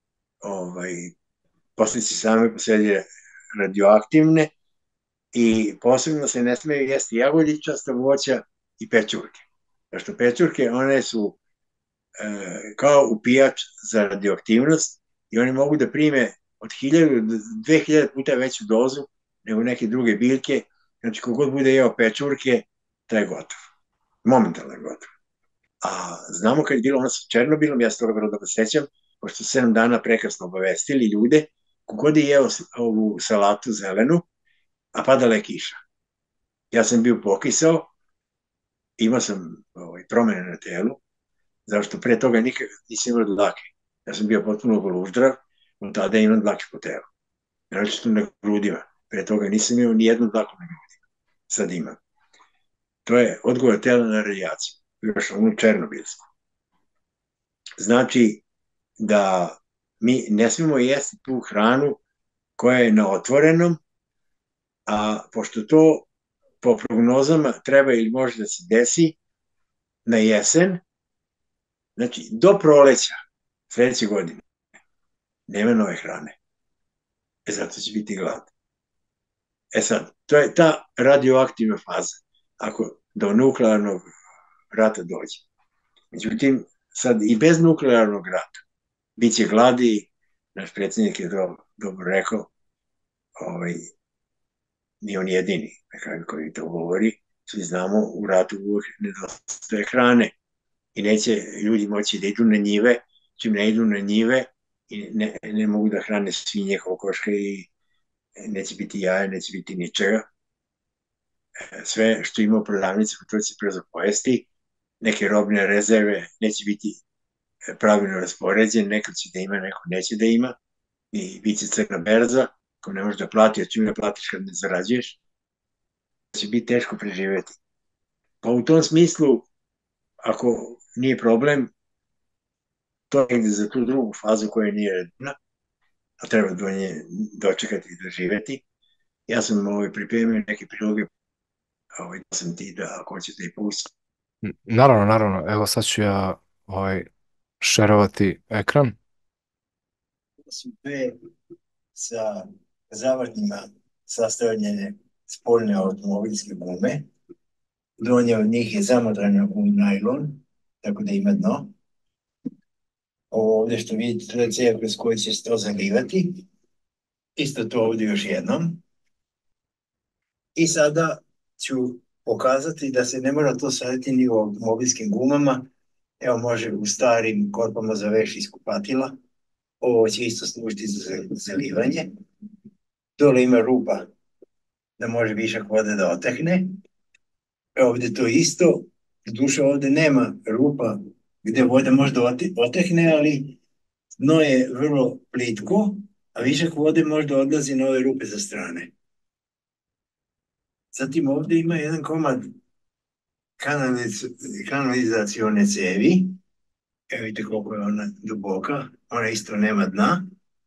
posledice same po sebi radioaktivne i posebno se ne smeju jesti jagodičasta voća i pećurke. Zašto pećurke, one su kao upijač za radioaktivnost i oni mogu da prime od 1000 do 2000 puta veću dozu nego neke druge biljke. Znači, kogod bude jeo pećurke, taj je gotov. Momentalno je gotov. A znamo kad je bilo ono sa Černobilom, ja se toga vrlo dobro sećam, pošto 7 dana prekasno obavestili ljude, kogod je jeo ovu salatu zelenu, a padala je kiša. Ja sam bio pokisao, imao sam promene na telu, zašto pre toga nikad nisam imao dlake. Ja sam bio potpuno goluždrav, od tada imam dlake po telu. Naravno na grudima. Pre toga nisam imao ni jednu dlaku na grudima. Sad imam. To je odgovor tela na radijaciju. Još onu černobilsku. Znači da mi ne smemo jesti tu hranu koja je na otvorenom, a pošto to po prognozama treba ili može da se desi na jesen, znači do proleća sledeće godine nema nove hrane. Zato će biti glad. Sad, to je ta radioaktivna faza, ako do nuklearnog rata dođe. Međutim, sad i bez nuklearnog rata bit će gladi, naš predsjednik je dobro rekao, nije on jedini, na kraju koji to govori, svi znamo, u ratu uvek nedostaje hrane i neće ljudi moći da idu na njive, čim ne idu na njive i ne mogu da hrane svinje, kokoške i neće biti jaja, neće biti ničega. Sve što ima u prodavnici, to će se brzo pojesti, neke robne rezerve neće biti pravilno raspoređen, neko će da ima, neko neće da ima i bit će crna berza, ko ne može da plati, a čim ne platiš kad ne zarađuješ, će biti teško preživeti. Pa u tom smislu, ako nije problem, to je za tu drugu fazu koja nije redna, a treba do nje dočekati i doživeti. Ja sam pripremio neke priloge, da sam ti da, ako hoćete i pustim. Naravno. Evo sad ću ja šerovati ekran. To su dve sa zavrnjima sastavljene spoljne automobilske gume. Donja od njih je zamotrana u najlon, tako da ima dno. Ovo ovdje što vidite, to je cev kroz koju će se to zalivati. Isto to ovdje još jednom. I sada ću pokazati da se ne mora to saditi ni u automobilskim gumama. Evo može u starim korpama za veš iz kupatila. Ovo će isto služiti za zalivanje. Dole ima rupa da može višak vode da otekne. Ovdje to isto. Duša ovdje nema rupa gdje voda može da otekne, ali dno je vrlo plitko, a višak vode možda odlazi na ove rupe sa strane. Zatim ovdje ima jedan komad kanalizacione cevi. Evo vidite koliko je ona duboka. Ona isto nema dna,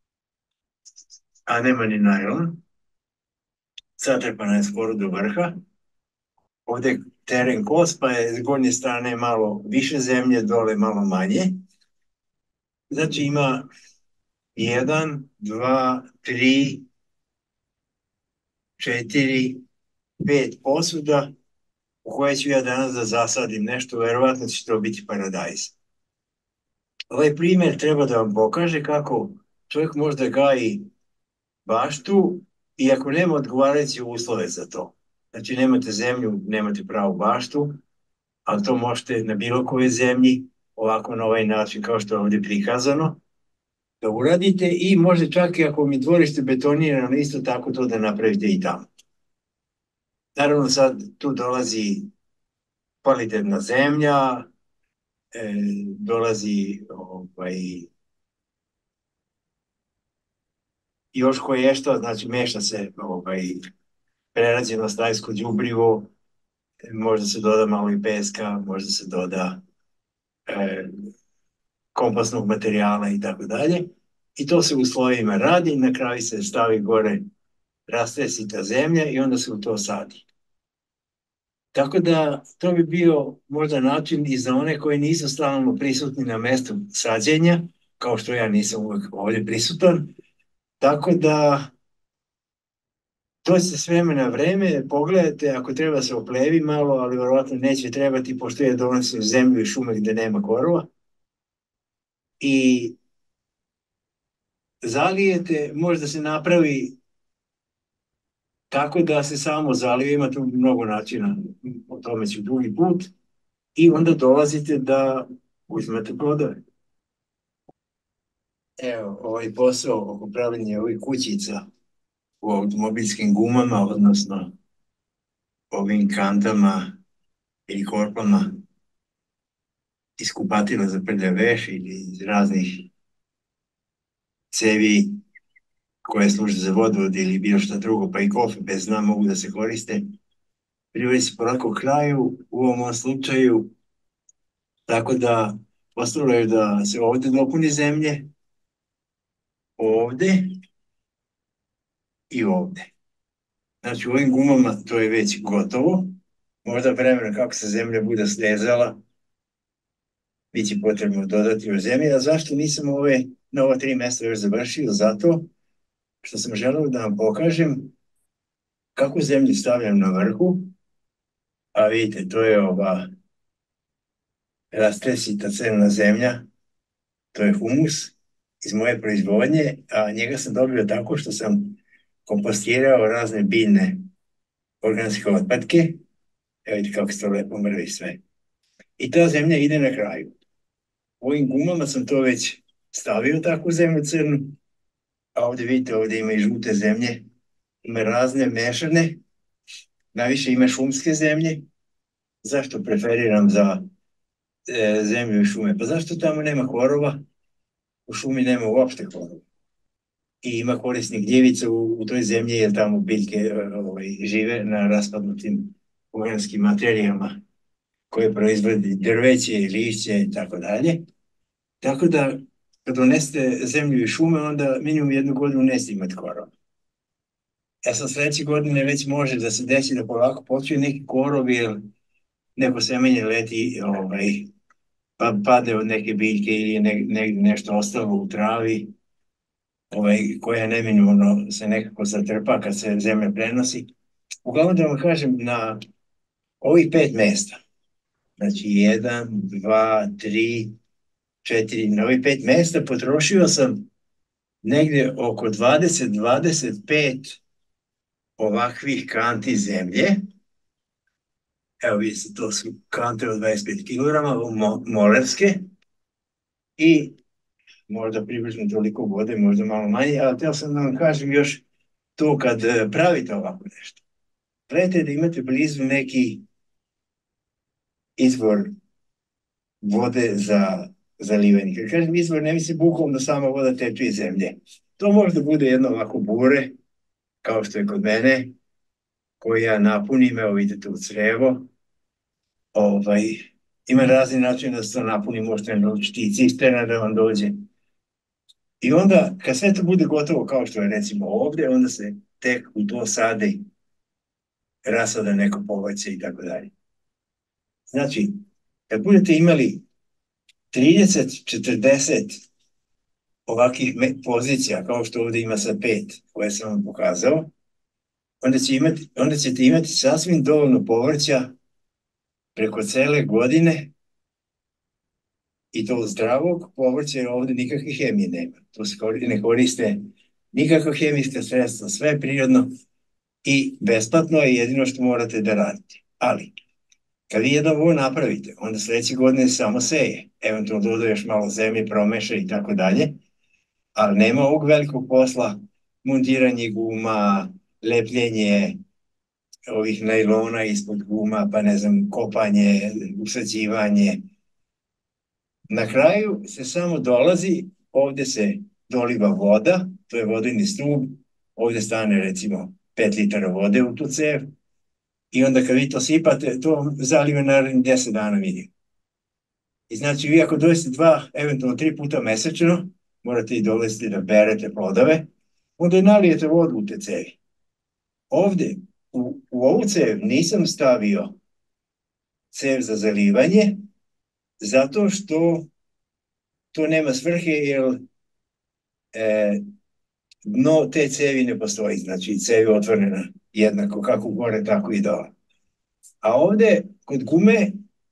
a nema ni najlon. Zatrpana je skoro do vrha. Ovdje je teren kos, pa je s gornje strane malo više zemlje, dole malo manje. Znači ima 1, 2, 3, 4, 5 posuda u koje ću ja danas da zasadim nešto, verovatno će to biti paradajz. Ovaj primjer treba da vam pokaže kako čovjek možda gaji baštu iako nema odgovarajuće uslove za to. Znači nemate zemlju, nemate pravu baštu, ali to možete na bilo kojoj zemlji, ovako na ovaj način kao što je ovdje prikazano, da uradite i može čak i ako mi dvorište betonirano, isto tako to da napravite i tamo. Naravno sad tu dolazi kvalitetna zemlja, dolazi još koje što, znači meša se prerađeno stajsko đubrivo, možda se doda malo i peska, možda se doda kompostnog materijala i tako dalje. I to se u slojevima radi, na kraju se stavi gore rastresita zemlja i onda se u to sadi. Tako da to bi bio možda način i za one koji nisu stalno prisutni na mestu sađenja, kao što ja nisam uvek ovdje prisutan. Tako da to se s vremena na vreme pogledajte, ako treba se oplevi malo, ali verovatno neće trebati, pošto je donosim zemlju i šume gde nema korova. I zalijete, možda se napravi tako da se samo zalije, ima tu mnogo načina, o tome ću drugi put, i onda dolazite da uzmete plodove. Evo, ovaj posao oko pravljenja ovih kućica u automobilskim gumama, odnosno ovim kantama ili korpama iz kupatila za prljav veš ili iz raznih cevi koje služe za vodovod ili bilo šta drugo, pa i kofe bez dna mogu da se koriste. Privodi se polako kraju u ovom slučaju, tako da ostalo je da se ovdje dopuni zemlje, ovdje i ovdje. Znači u ovim gumama to je već gotovo. Možda vremena kako se zemlja bude stezala, bit će potrebno dodati još zemlje. A zašto nisam na ova 3 mesta još završio? Zato što sam želeo da vam pokažem kako zemlju stavljam na vrhu. A vidite, to je ova rastresita crna zemlja, to je humus iz moje proizvodnje, a njega sam dobio tako što sam kompostirao razne biljne organske otpadke. Evo vidite kako se to lepo mrvi sve. I ta zemlja ide na kraju. U ovim gumama sam to već stavio takvu zemlju crnu, a ovdje vidite, ovdje ima i žute zemlje, ima razne mešane, najviše ima šumske zemlje. Zašto preferiram za zemlju i šume? Pa zašto tamo nema korova? U šumi nema uopšte korova. I ima korisnih gljivica u toj zemlji, jer tamo biljke žive na raspadnutim organskim materijama koje proizvodi drveće, lišće i tako dalje. Tako da, kad donesete zemlju i šume, onda minimum 1 godinu nećete imati korova. Sad sledeće godine već može da se desi da polako počuje neki korovi, jer neko semenje leti, pa pade od neke biljke ili je nešto ostalo u travi. koja neminovno se nekako zatrpa kad se zemlja prenosi. Uglavnom da vam kažem, na ovih 5 mesta, znači 1, 2, 3, 4, na ovih 5 mesta potrošio sam negdje oko 20-25 ovakvih kanti zemlje. Evo vidite, to su kante od 25 kg, molerske, i možda približno toliko vode, možda malo manje, ali htio sam da vam kažem još to kad pravite ovako nešto. Gledajte da imate blizu neki izvor vode za zalivanje. Kad kažem izvor, ne mislim bukvalno sama voda teče iz zemlje. To možda bude jedno ovako bure, kao što je kod mene, koji ja napunim, evo vidite u crevo. Ima razni način da se to napuni, možete naručiti i cisterna da vam dođe. I onda, kad sve to bude gotovo, kao što je recimo ovdje, onda se tek u to sade rasada neko povrće i tako dalje. Znači, kad budete imali 30-40 ovakvih pozicija, kao što ovdje ima sa 5, koje sam vam pokazao, onda ćete imati sasvim dovoljno povrća preko cele godine, i to zdravog povrća, jer ovdje nikakve hemije nema. Tu se ne koriste nikakva hemijska sredstva, sve je prirodno i besplatno je jedino što morate da radite. Ali, kad vi jedno ovo napravite, onda sljedeće godine samo seje, eventualno dodaje još malo zemlje, promeša i tako dalje, ali nema ovog velikog posla, montiranje guma, lepljenje ovih najlona ispod guma, pa ne znam, kopanje, usađivanje. Na kraju se samo dolazi, ovdje se doliva voda, to je vodeni stub, ovdje stane recimo 5 litara vode u tu cev, i onda kad vi to sipate, to zalive narednih 10 dana vidim. I znači vi ako dođete 2, eventualno 3 puta mesečno, morate i dolaziti da berete plodove, onda nalijete vodu u te cevi. Ovdje, u ovu cev nisam stavio cev za zalivanje, zato što to nema svrhe, jer dno te cevi ne postoji, znači cev je otvorena jednako kako gore, tako i dole. A ovdje kod gume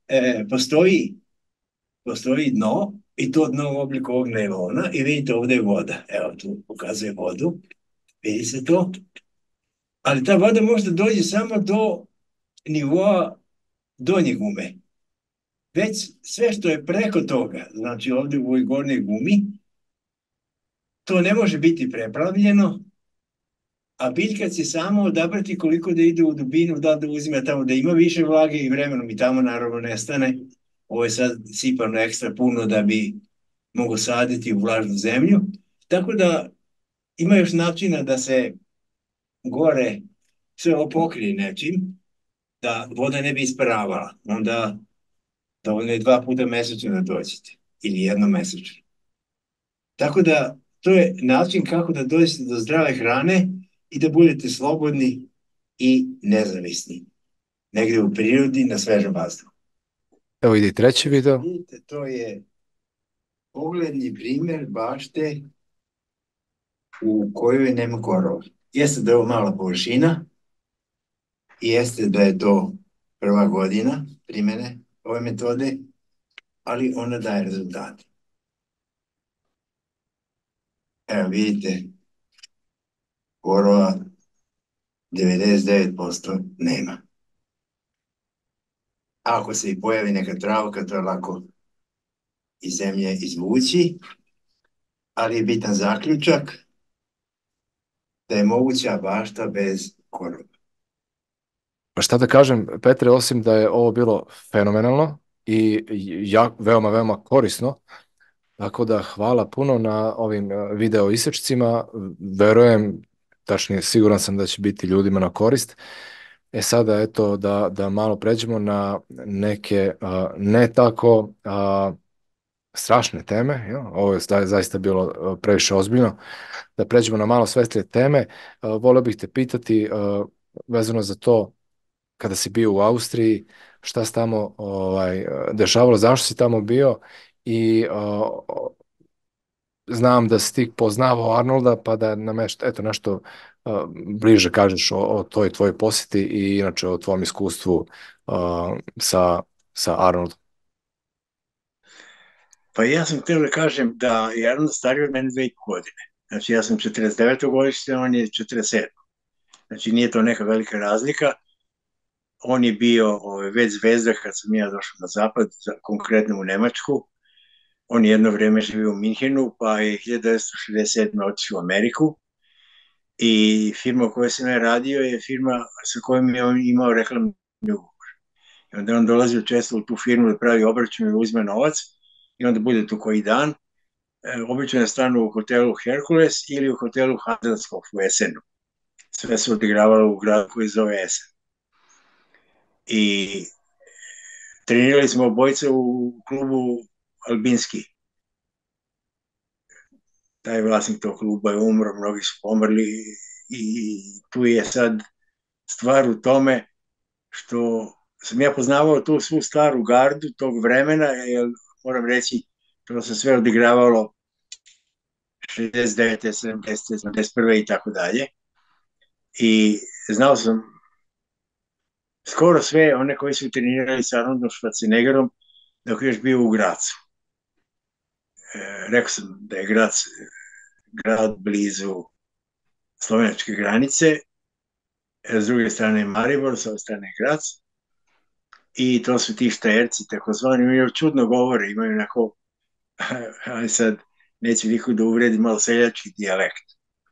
postoji dno, i to dno u obliku ovog nailona, i vidite ovdje je voda. Evo tu pokazuje vodu, vidi se to. Ali ta voda možda dođe samo do nivoa donje gume. Već sve što je preko toga, znači ovdje u ovoj gornjoj gumi, to ne može biti preplavljeno, a biljka će samo odabrati koliko da ide u dubinu, da uzime tamo da ima više vlage, i vremenom i tamo naravno nestane. Ovo je sad sipano ekstra puno da bi mogu saditi u vlažnu zemlju. Tako da ima još načina da se gore sve ovo pokrije nečim, da voda ne bi isparavala. Onda dovoljno je 2 puta mesečno da dođete, ili jednom mesečno. Tako da to je način kako da dođete do zdrave hrane i da budete slobodni i nezavisni. Negdje u prirodi, na svežem vazduhu. Evo ide treći video. Vidite, to je ogledni primjer bašte u kojoj nema korova. Jeste da je ovo mala površina i jeste da je to prva godina primjene ove metode, ali ona daje rezultate. Evo vidite, korova 99% nema. Ako se i pojavi neka travka, to je lako iz zemlje izvući, ali je bitan zaključak da je moguća bašta bez korova. Pa šta da kažem, Petre, osim da je ovo bilo fenomenalno i veoma, veoma korisno, tako da hvala puno na ovim video isečcima, verujem, tačnije siguran sam da će biti ljudima na korist. Sada eto da malo pređemo na neke ne tako strašne teme, ovo je zaista bilo previše ozbiljno, da pređemo na malo svetlije teme. Volio bih te pitati vezano za to, kada si bio u Austriji, šta se tamo dešavalo, zašto si tamo bio, i znam da si ti poznavao Arnolda, pa da nam eto nešto bliže kažeš o toj tvojoj posjeti i inače o tvom iskustvu sa Arnoldom. Pa ja sam htio da kažem da je Arnold stariji od mene 2,5 godine. Znači ja sam 49. godište, on je 47. Znači nije to neka velika razlika. On je bio već zvezda kad sam ja došao na zapad, konkretno u Nemačku. On je jedno vreme živio u Minhenu, pa je 1967. otišao u Ameriku. I firma u kojoj sam ja radio je firma sa kojom je on imao reklamni ugovor. I onda on dolazio često u tu firmu da pravi obračun i uzme novac i onda bude tu koji dan. Obično je stanu u hotelu Herkules ili u hotelu Handelskog u Esenu. Sve se odigravalo u gradu koji zove Esen. I trenirali smo obojice u klubu Albinski. Taj vlasnik tog kluba je umro, mnogi su pomrli i tu je sad stvar u tome što sam ja poznavao tu svu staru gardu tog vremena, jer moram reći, to se sve odigravalo 69. 70. 71. i tako dalje. I znao sam skoro sve one koji su trenirali sa Arnoldom Schwarzeneggerom dok je još bio u Gracu. Rekao sam da je Grac grad blizu slovenačke granice, s druge strane Maribor, s ove strane Grac, i to su ti štajerci, takozvani, imaju čudno govore, imaju onako, ali sad neće niko da uvredi, malo seljački dijalekt.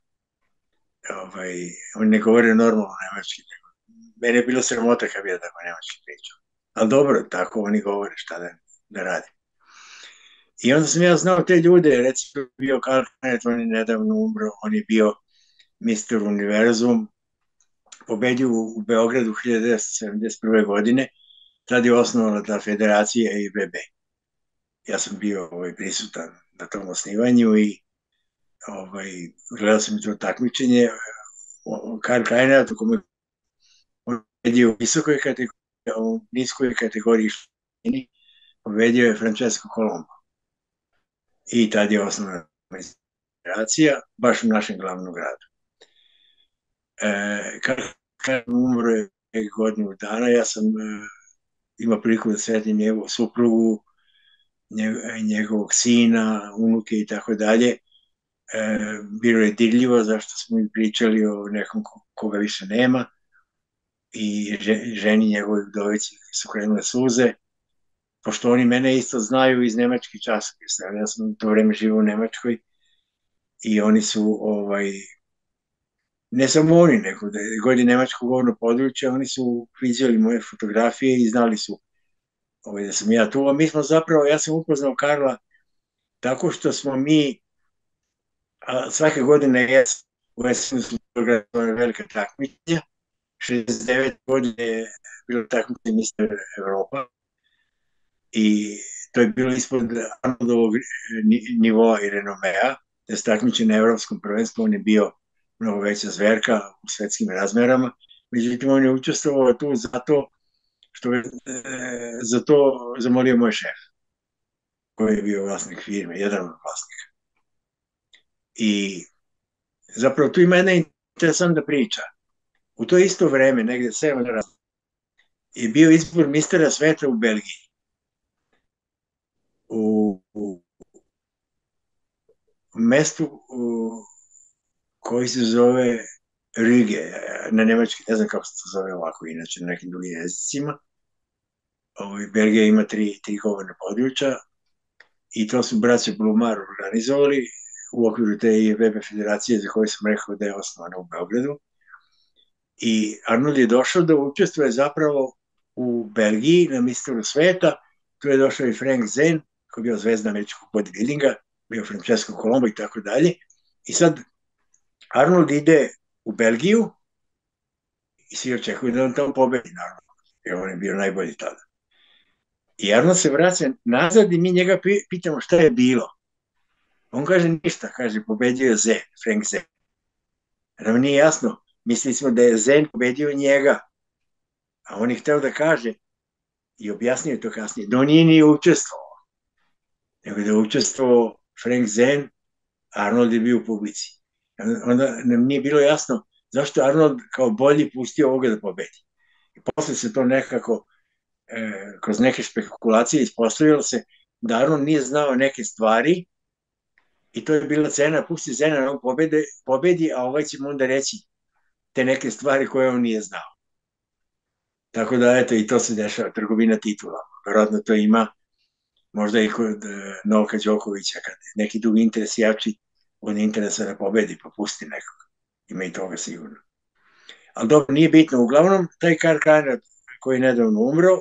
Oni ne govore normalno nemački, mene je bilo sramota kad bi ja tako nemački pričao. Ali dobro, tako oni govore, šta da radi. I onda sam ja znao te ljude, recimo bio Karl Knecht, on je nedavno umro, on je bio Mr. Univerzum, pobedio u Beogradu 1971. godine, tad je osnovala ta federacija EIBB. Ja sam bio prisutan na tom osnivanju i gledao sam to takmičenje. Karl Knecht, on pobedio u visokoj kategoriji, u niskoj kategoriji pobedio je Francesco Colombo. I tad je osnovna federacija, baš u našem glavnom gradu. Kad umro je godinu dana, ja sam imao priliku da sretim njegovu suprugu, njegovog sina, unuke i tako dalje. Bilo je dirljivo zašto smo mi pričali o nekom koga više nema i ženi njegovoj vdovici su krenule suze, pošto oni mene isto znaju iz nemačkih časopisa. Ja sam u to vreme živio u Nemačkoj i oni su ne samo oni, nego da je god je nemačko govorno područje, oni su vidjeli moje fotografije i znali su da sam ja tu. A mi smo zapravo, ja sam upoznao Karla tako što smo mi svake godine u Esenu su organizovane velika takmičenja. 69 godine je bilo takmičenje Mister Evropa i to je bilo ispod Arnoldovog nivoa i renomea, da se takmiče na evropskom prvenstvu, on je bio mnogo veća zverka u svetskim razmerama, međutim on je učestvovao tu zato što je za to zamolio moj šef, koji je bio vlasnik firme, jedan od vlasnika. I zapravo tu ima jedna interesantna priča. U to isto vreme, negde 7 godina, je bio izbor mistera sveta u Belgiji. U mestu koji se zove Rüge, na nemački, ne znam kako se to zove ovako, inače na nekim drugim jezicima. Belgija ima tri govorna područja i to su braće Blumar organizovali u okviru te EIBB federacije za koju sam rekao da je osnovana u Beogradu. I Arnold je došao da učestvuje zapravo u Belgiji na misteru sveta. Tu je došao i Frank Zane, koji je bio zvezda američkog bodybuildinga, bio Francesco Colombo i tako dalje. I sad Arnold ide u Belgiju i svi očekuju da on tamo pobedi, naravno, jer on je bio najbolji tada. I Arnold se vraća nazad i mi njega pitamo šta je bilo. On kaže ništa, kaže pobedio je Zane, Frank Zane. Nam nije jasno, mislili smo da je Zane pobedio njega, a on je hteo da kaže i objasnio to kasnije, da on nije učestvovao, nego da je učestvovao Frank Zane Arnold je bio u publici. Onda nam nije bilo jasno zašto Arnold kao bolji pustio ovoga da pobedi. I posle se to nekako, kroz neke spekulacije ispostavilo se da Arnold nije znao neke stvari i to je bila cena, pusti Zena na on pobedi, a ovaj će mu onda reći te neke stvari koje on nije znao. Tako da, eto, i to se dešava, trgovina titula. Verovatno to ima možda i kod Novaka Đokovića, kad neki drugi interes jači od interesa da pobedi, pa pusti nekog. Ima i toga sigurno. Ali dobro, nije bitno. Uglavnom, taj Karl Krainer koji je nedavno umro,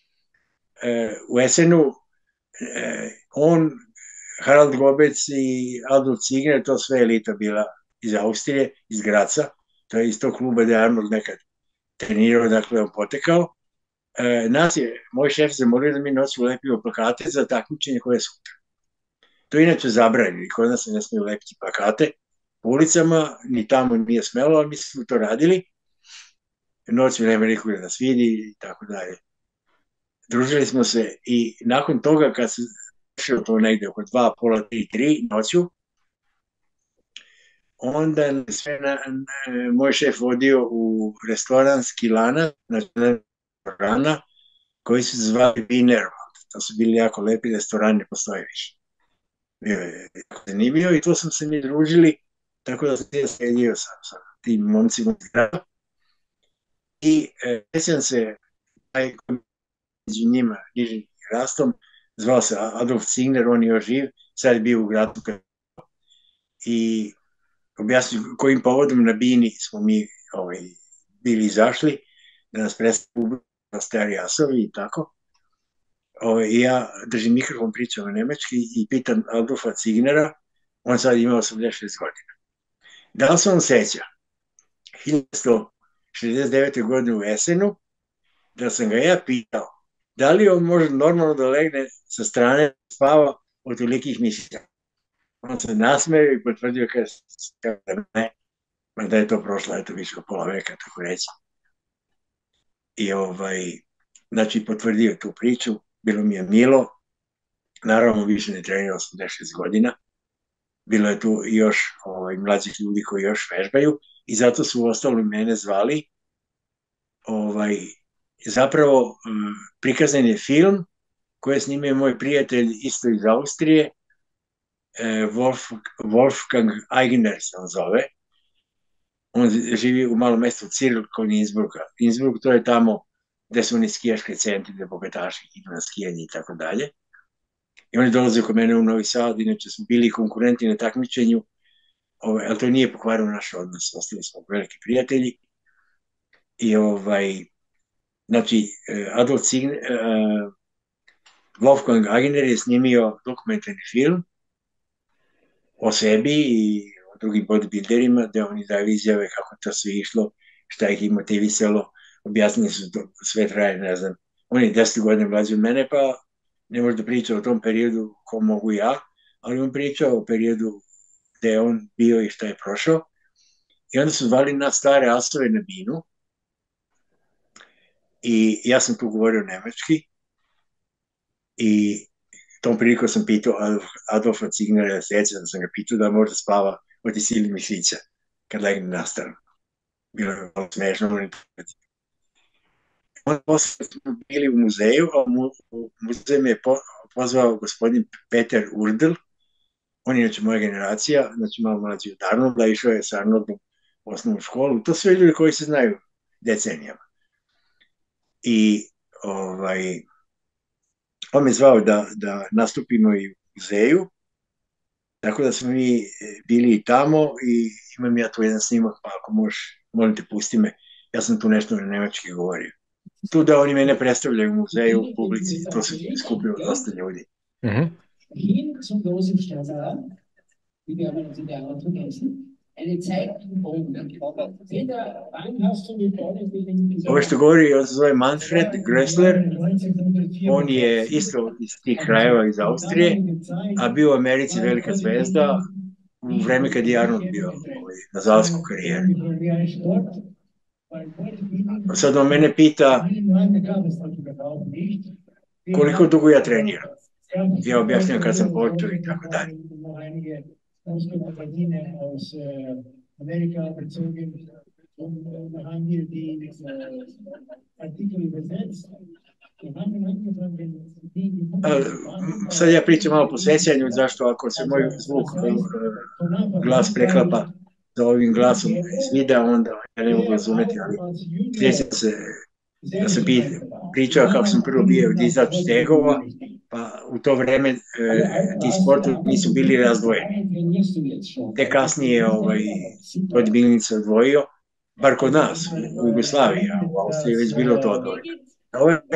u Essenu, on, Harald Gobec i Adolf Ziegler, to sve elita bila iz Austrije, iz Graca, to je iz tog kluba gde Arnold nekad trenirao, dakle on potekao. Nas je, moj šef zamolio da mi noći ulepimo plakate za takmičenje koje je sutra. To je inače zabranjeno, kod nas se ne smije ulepiti plakate po ulicama, ni tamo nije smelo, ali mi smo to radili. Noć mi nema nikoga da nas vidi i tako dalje. Družili smo se i nakon toga kad se završilo to negde oko 2, pola, 3, 3 noću, onda sve moj šef vodio u restoranski lanac, znači restorana, koji su zvali Wienerwald. To su bili jako lepi restorani, ne postoje više. Bio je zanimljivo i tu sam se mi družili, tako da sam se sredio sa tim momcima iz grada. I sjećam se, taj među njima, nižim rastom, zvao se Adolf Ziegler, on je još živ, sad je bio u gradu. I objasnio kojim povodom na Bini smo mi bili izašli, da nas predstavljaju stari asovi i tako. I ja držim mikrofon, pričam o nemački i pitam Adolfa Zignera, on sad ima 86 godina. Da li se on seća 1969. godine u Essenu, da sam ga ja pitao da li on može normalno da legne sa strane spava od tolikih mišića. On se nasmeo i potvrdio da ne, da je to prošlo, eto više od pola veka, tako reći. I znači potvrdio tu priču, bilo mi je milo, naravno više ne trenirao 86 godina, bilo je tu još mlađih ljudi koji još vežbaju i zato su ostalo mene zvali. Zapravo prikazan je film koji je snimio moj prijatelj isto iz Austrije, Wolfgang Eigner se on zove. On živi u malom mestu Cirl kod Innsbrucka. Innsbruck to je tamo gde su oni skijaški centri, gde bogataši idu na skijanje i tako dalje. I oni dolaze kod mene u Novi Sad, inače smo bili konkurenti na takmičenju, ali to nije pokvarilo naš odnos, ostali smo veliki prijatelji. I znači, Adolf Ziegler, Wolfgang Eigner je snimio dokumentarni film o sebi i o drugim bodybuilderima, gde oni daju izjave kako to sve išlo, šta ih je motivisalo, objasnili su to, sve traje, ne znam, on je 10 godina mlađi od mene, pa ne može da priča o tom periodu ko mogu ja, ali on priča o periodu gde je on bio i šta je prošao. I onda su zvali nas stare asove na Binu i ja sam tu govorio nemački i tom priliku sam pitao Adolfa Zignera, sećam da sam ga pitao da možda spava od tih silnih mišića kad legne na stranu. Bilo je malo smešno. Onda posle smo bili u muzeju, a u muzeju me je pozvao gospodin Peter Urdl, on je inače moja generacija, znači malo mlađi od Arnolda, išao je sa Arnoldom u osnovnu školu, to sve ljudi koji se znaju decenijama. I on me zvao da nastupimo i u muzeju, tako da smo mi bili i tamo i imam ja tu jedan snimak, pa ako možeš, molim te, pusti me, ja sam tu nešto na nemački govorio. Tu da oni mene predstavljaju u muzeju, u publici, to se skupilo dosta ljudi. Ovo što govori, on se zove Manfred Gressler, on je isto iz tih krajeva iz Austrije, a bio u Americi velika zvezda u vreme kad je Arnold bio na zalasku karijere. Sad on mene pita koliko dugo ja treniram. Ja objašnjam kad sam počeo i tako dalje. Sad ja pričam malo po sećanju, zašto ako se moj zvuk, glas preklapa sa ovim glasom iz videa, onda ja ne mogu razumeti, ali sjećam se da sam pričao kako sam prvo bio dizač stegova, pa u to vreme ti sportovi nisu bili razdvojeni. Te kasnije bodybuilding odvojio, bar kod nas, u Jugoslaviji, a u Austriji je već bilo to odvojeno. Ovo je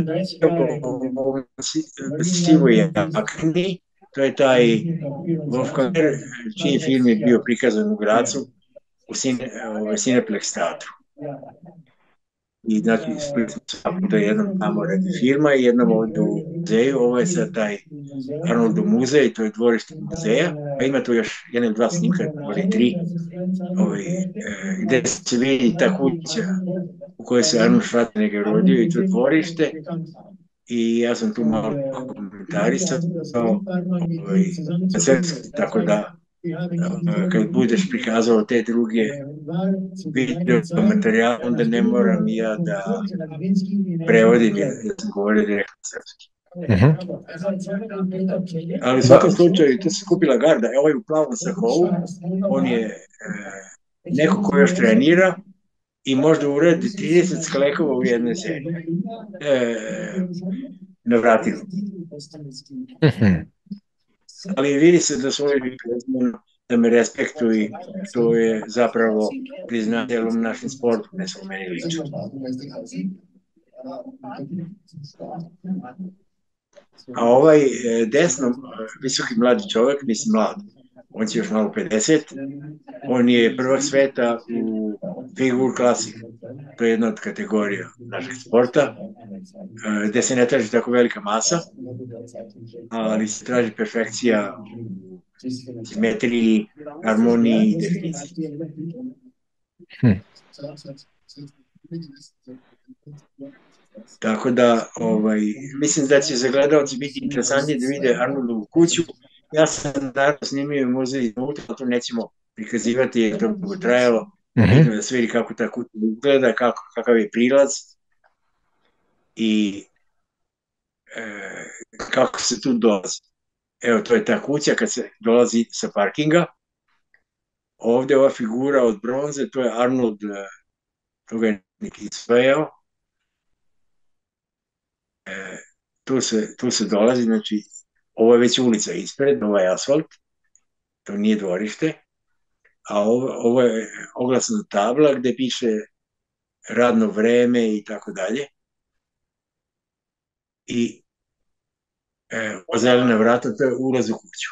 sivoj jakni, to je taj Wolfgang, čiji film je bio prikazan u Gracu u Cineplex teatru. I znači, spili smo svaku da jednom tamo radi filma i jednom ovdje u muzeju. Ovo je sad taj Arnoldov muzej, to je dvorište muzeja, pa ima tu još jedne dva snimka, ili tri, gde se vidi ta kuća u kojoj se Arnold Schwarzenegger rodio i to dvorište. I ja sam tu malo komentarisao, tako da kad budeš prikazao te druge video materijale, onda ne moram ja da prevodim, jer sam govorio direktno srpski. Ali u svakom slučaju, tu se skupila garda. Ovaj u plavom sakovu, on je neko ko još trenira i možda uradi 30 sklekova u jednoj seriji. Na vratilu. Ali vidi se da su ovi da me respektuju i to je zapravo priznanje celom našem sportu, ne samo meni lično. A ovaj desno, visoki mladi čovjek, mislim mlad, on će još malo 50, on je prvak sveta u figur klasi. To je jedna od kategorija našeg sporta, gde se ne traži tako velika masa, ali se traži perfekcija u simetriji, harmoniji i definiciji. Tako da, mislim da će za gledalci biti interesantnije da vide Arnoldovu kuću. Ja sam naravno snimio muzej iznutra, ali to nećemo prikazivati, jer to bi trajalo. Da se vidi kako ta kuća izgleda, kakav je prilaz i kako se tu dolazi. Evo, to je ta kuća kad se dolazi sa parkinga. Ovde ova figura od bronze, to je Arnold, to ga je neki izvejao. Tu se dolazi, znači, ovo je već ulica ispred, ovo je asfalt, to nije dvorište, a ovo je oglasna tabla gde piše radno vreme i tako dalje. I zelena vrata, to je ulaz u kuću.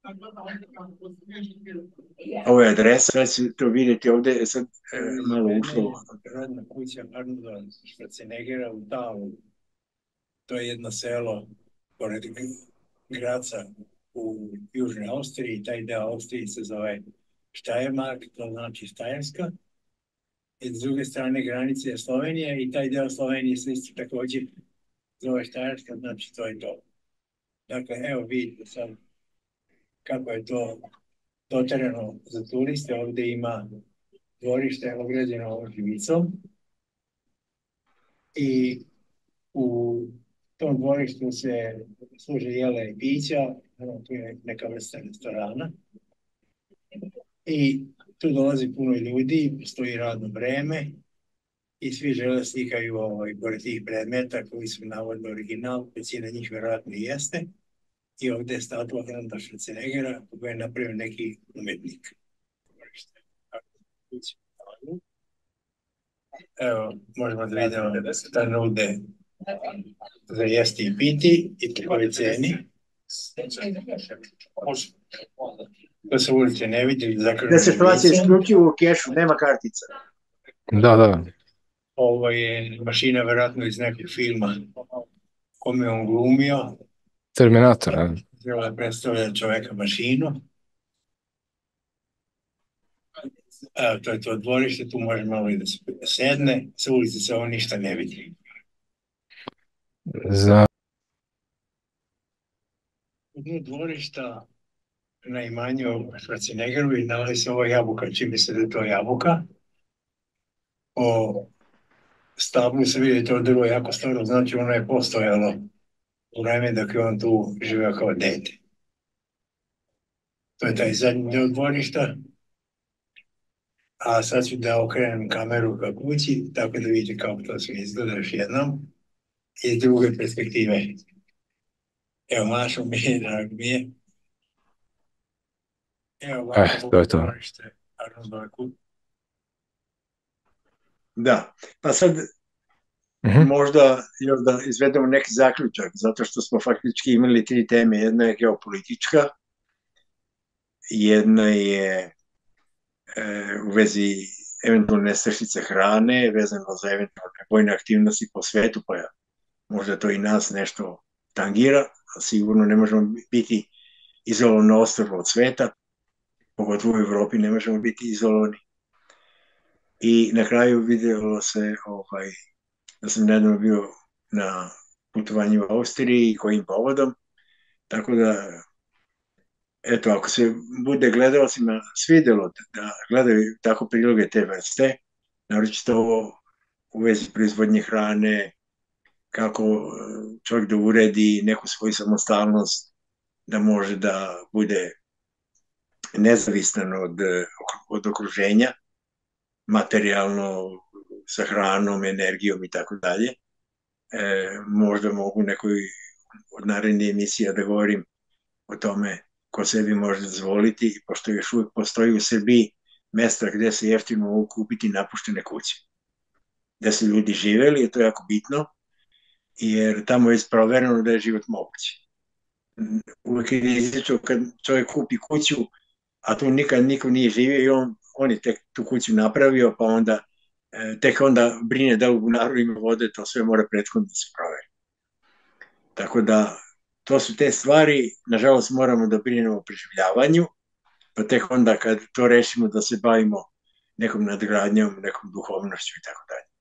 Ovo je adresa, sad ću to vidjeti ovde, je sad malo ušlo. Radna kuća Arnolda Schwarzeneggera u Talu. To je jedno selo pored Graca u Južnoj Austriji. Taj deo Austriji se zove Steiermark, to znači Štajerska. I s druge strane granice je Slovenija i taj deo Slovenije se isto također zove Štajerska, znači to je to. Dakle, evo vidite sad kako je to doterano za turiste. Ovde ima dvorište ograđeno ovom živicom i u tom dvorištu se služe jela i pića, tu je neka vrsta restorana i tu dolazi puno ljudi, postoji radno vreme i svi žele slikaju pored tih predmeta koji su navodno original, većina njih verovatno i jeste. I ovde je statua Arnolda Schwarzeneggera koja je napravio neki umetnik. Evo, možemo da vidimo da nude za jesti i piti i po kojoj ceni. To se ulice ne vidi. Da se plaća isključivo u kešu, nema kartica. Da. Ovo je mašina verovatno iz nekog filma kome on glumio. Terminator, ne? Treba da predstavlja čoveka mašinu. Evo, to je to dvorište, tu može malo i da se sedne, sa ulici se ovo ništa ne vidi. U dnu dvorišta na imanju Schwarzeneggeru i nalazi se ova jabuka. Čini mi se da je to jabuka. O stablu se vidi to drvo jako staro, znači ono je postojalo u vreme dok je on tu živeo kao dete. To je taj zadnji deo dvorišta. A sad ću da okrenem kameru ka kući, tako da vidite kako to sve izgleda još jednom iz druge perspektive. Evo, mašom mi je, drag mi je. Evo ovako To je mogu to. dvorište Arnoldovaku. Da, pa sad Mhm. možda još da izvedemo neki zaključak, zato što smo faktički imali tri teme. Jedna je geopolitička, jedna je u vezi eventualne nestašice hrane, vezano za eventualne vojne aktivnosti po svetu, pa možda to i nas nešto tangira, a sigurno ne možemo biti izolovano ostrvo od sveta, pogotovo u Evropi ne možemo biti izolovani. I na kraju videlo se da sam nedavno bio na putovanju u Austriji i kojim povodom, tako da eto, ako se bude gledalcima svidelo da gledaju tako priloge te vrste, naročito ovo u vezi proizvodnje hrane, kako čovjek da uredi neku svoju samostalnost, da može da bude nezavistan od okruženja, materijalno, sa hranom, energijom i tako dalje. Možda mogu u nekoj od narednih emisija da govorim o tome ko sebi može dozvoliti, pošto još uvijek postoji u Srbiji mesta gde se jeftino mogu kupiti napuštene kuće. Gde su ljudi živeli, to je jako bitno, jer tamo je provereno da je život moguć. Uvijek je izlično kad čovjek kupi kuću, a tu nikad niko nije živio i on je tek tu kuću napravio, pa onda tek onda brine da u bunaru ima vode, to sve mora prethodno da se proveri. Tako da, to su te stvari, nažalost moramo da brinemo o preživljavanju, pa tek onda kad to rešimo da se bavimo nekom nadgradnjom, nekom duhovnošću i tako dalje.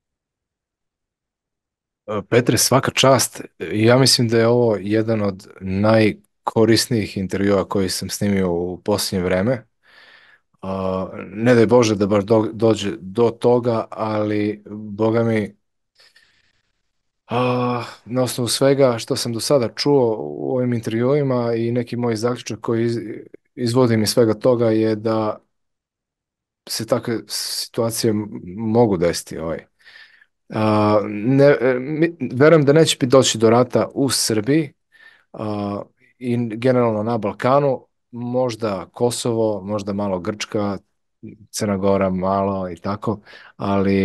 Petre, svaka čast. Ja mislim da je ovo jedan od najkorisnijih intervjua koji sam snimio u posljednje vreme. Ne daj Bože da baš dođe do toga, ali boga mi, na osnovu svega što sam do sada čuo u ovim intervjuima i neki moj zaključak koji izvodim iz svega toga je da se takve situacije mogu desiti. Verujem da neće doći do rata u Srbiji i generalno na Balkanu, možda Kosovo, možda malo Grčka, Crna Gora malo i tako, ali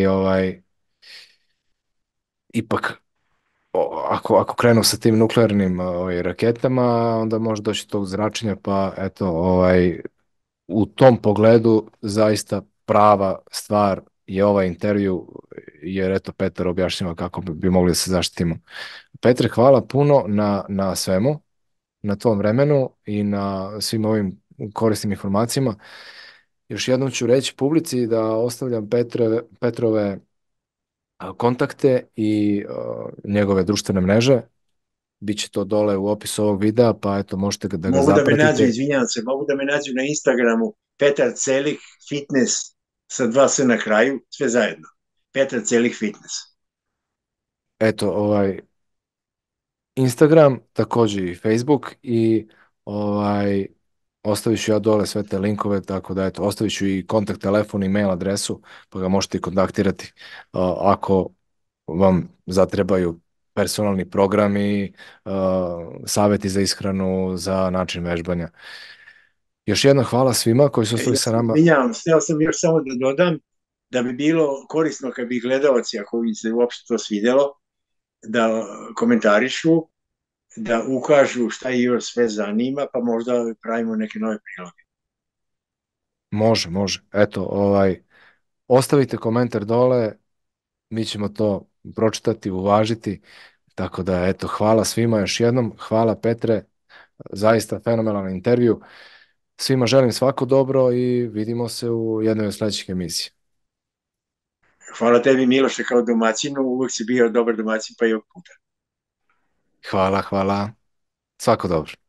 ipak ako krenu sa tim nuklearnim raketama, onda može doći do tog zračenja, pa eto, u tom pogledu zaista prava stvar je ovaj intervju, jer eto Petar objašnjava kako bi mogli da se zaštitimo. Petre, hvala puno na svemu, na tvom vremenu i na svim ovim korisnim informacijama. Još jednom ću reći publici da ostavljam Petrove kontakte i njegove društvene mreže. Biće to dole u opisu ovog videa, pa eto, možete da ga Mogu da me nađu, zapratite. izvinjavam se, mogu da me nađu na Instagramu Petar Celik Fitness sa 2 S na kraju, sve zajedno. Petar Celik Fitness. Eto, Instagram, takođe i Facebook i ostavit ću ja dole sve te linkove, tako da eto, ostavit ću i kontakt telefon i mail adresu, pa ga možete i kontaktirati ako vam zatrebaju personalni programi, saveti za ishranu, za način vežbanja. Još jedno hvala svima koji su ostali sa nama. Izvinjavam, hteo sam još samo da dodam da bi bilo korisno kad bi gledalci, ako bi se uopšte to svidelo, da komentarišu, da ukažu šta ih još sve zanima, pa možda pravimo neke nove priloge. Može. Eto, ostavite komentar dole, mi ćemo to pročitati, uvažiti, tako da eto, hvala svima još jednom, hvala Petre, zaista fenomenalan intervju, svima želim svako dobro i vidimo se u jednoj od sledećih emisija. Hvala tebi Miloše kao domaćinu, uvek si bio dobar domaćin pa i ovog puta. Hvala, svako dobro.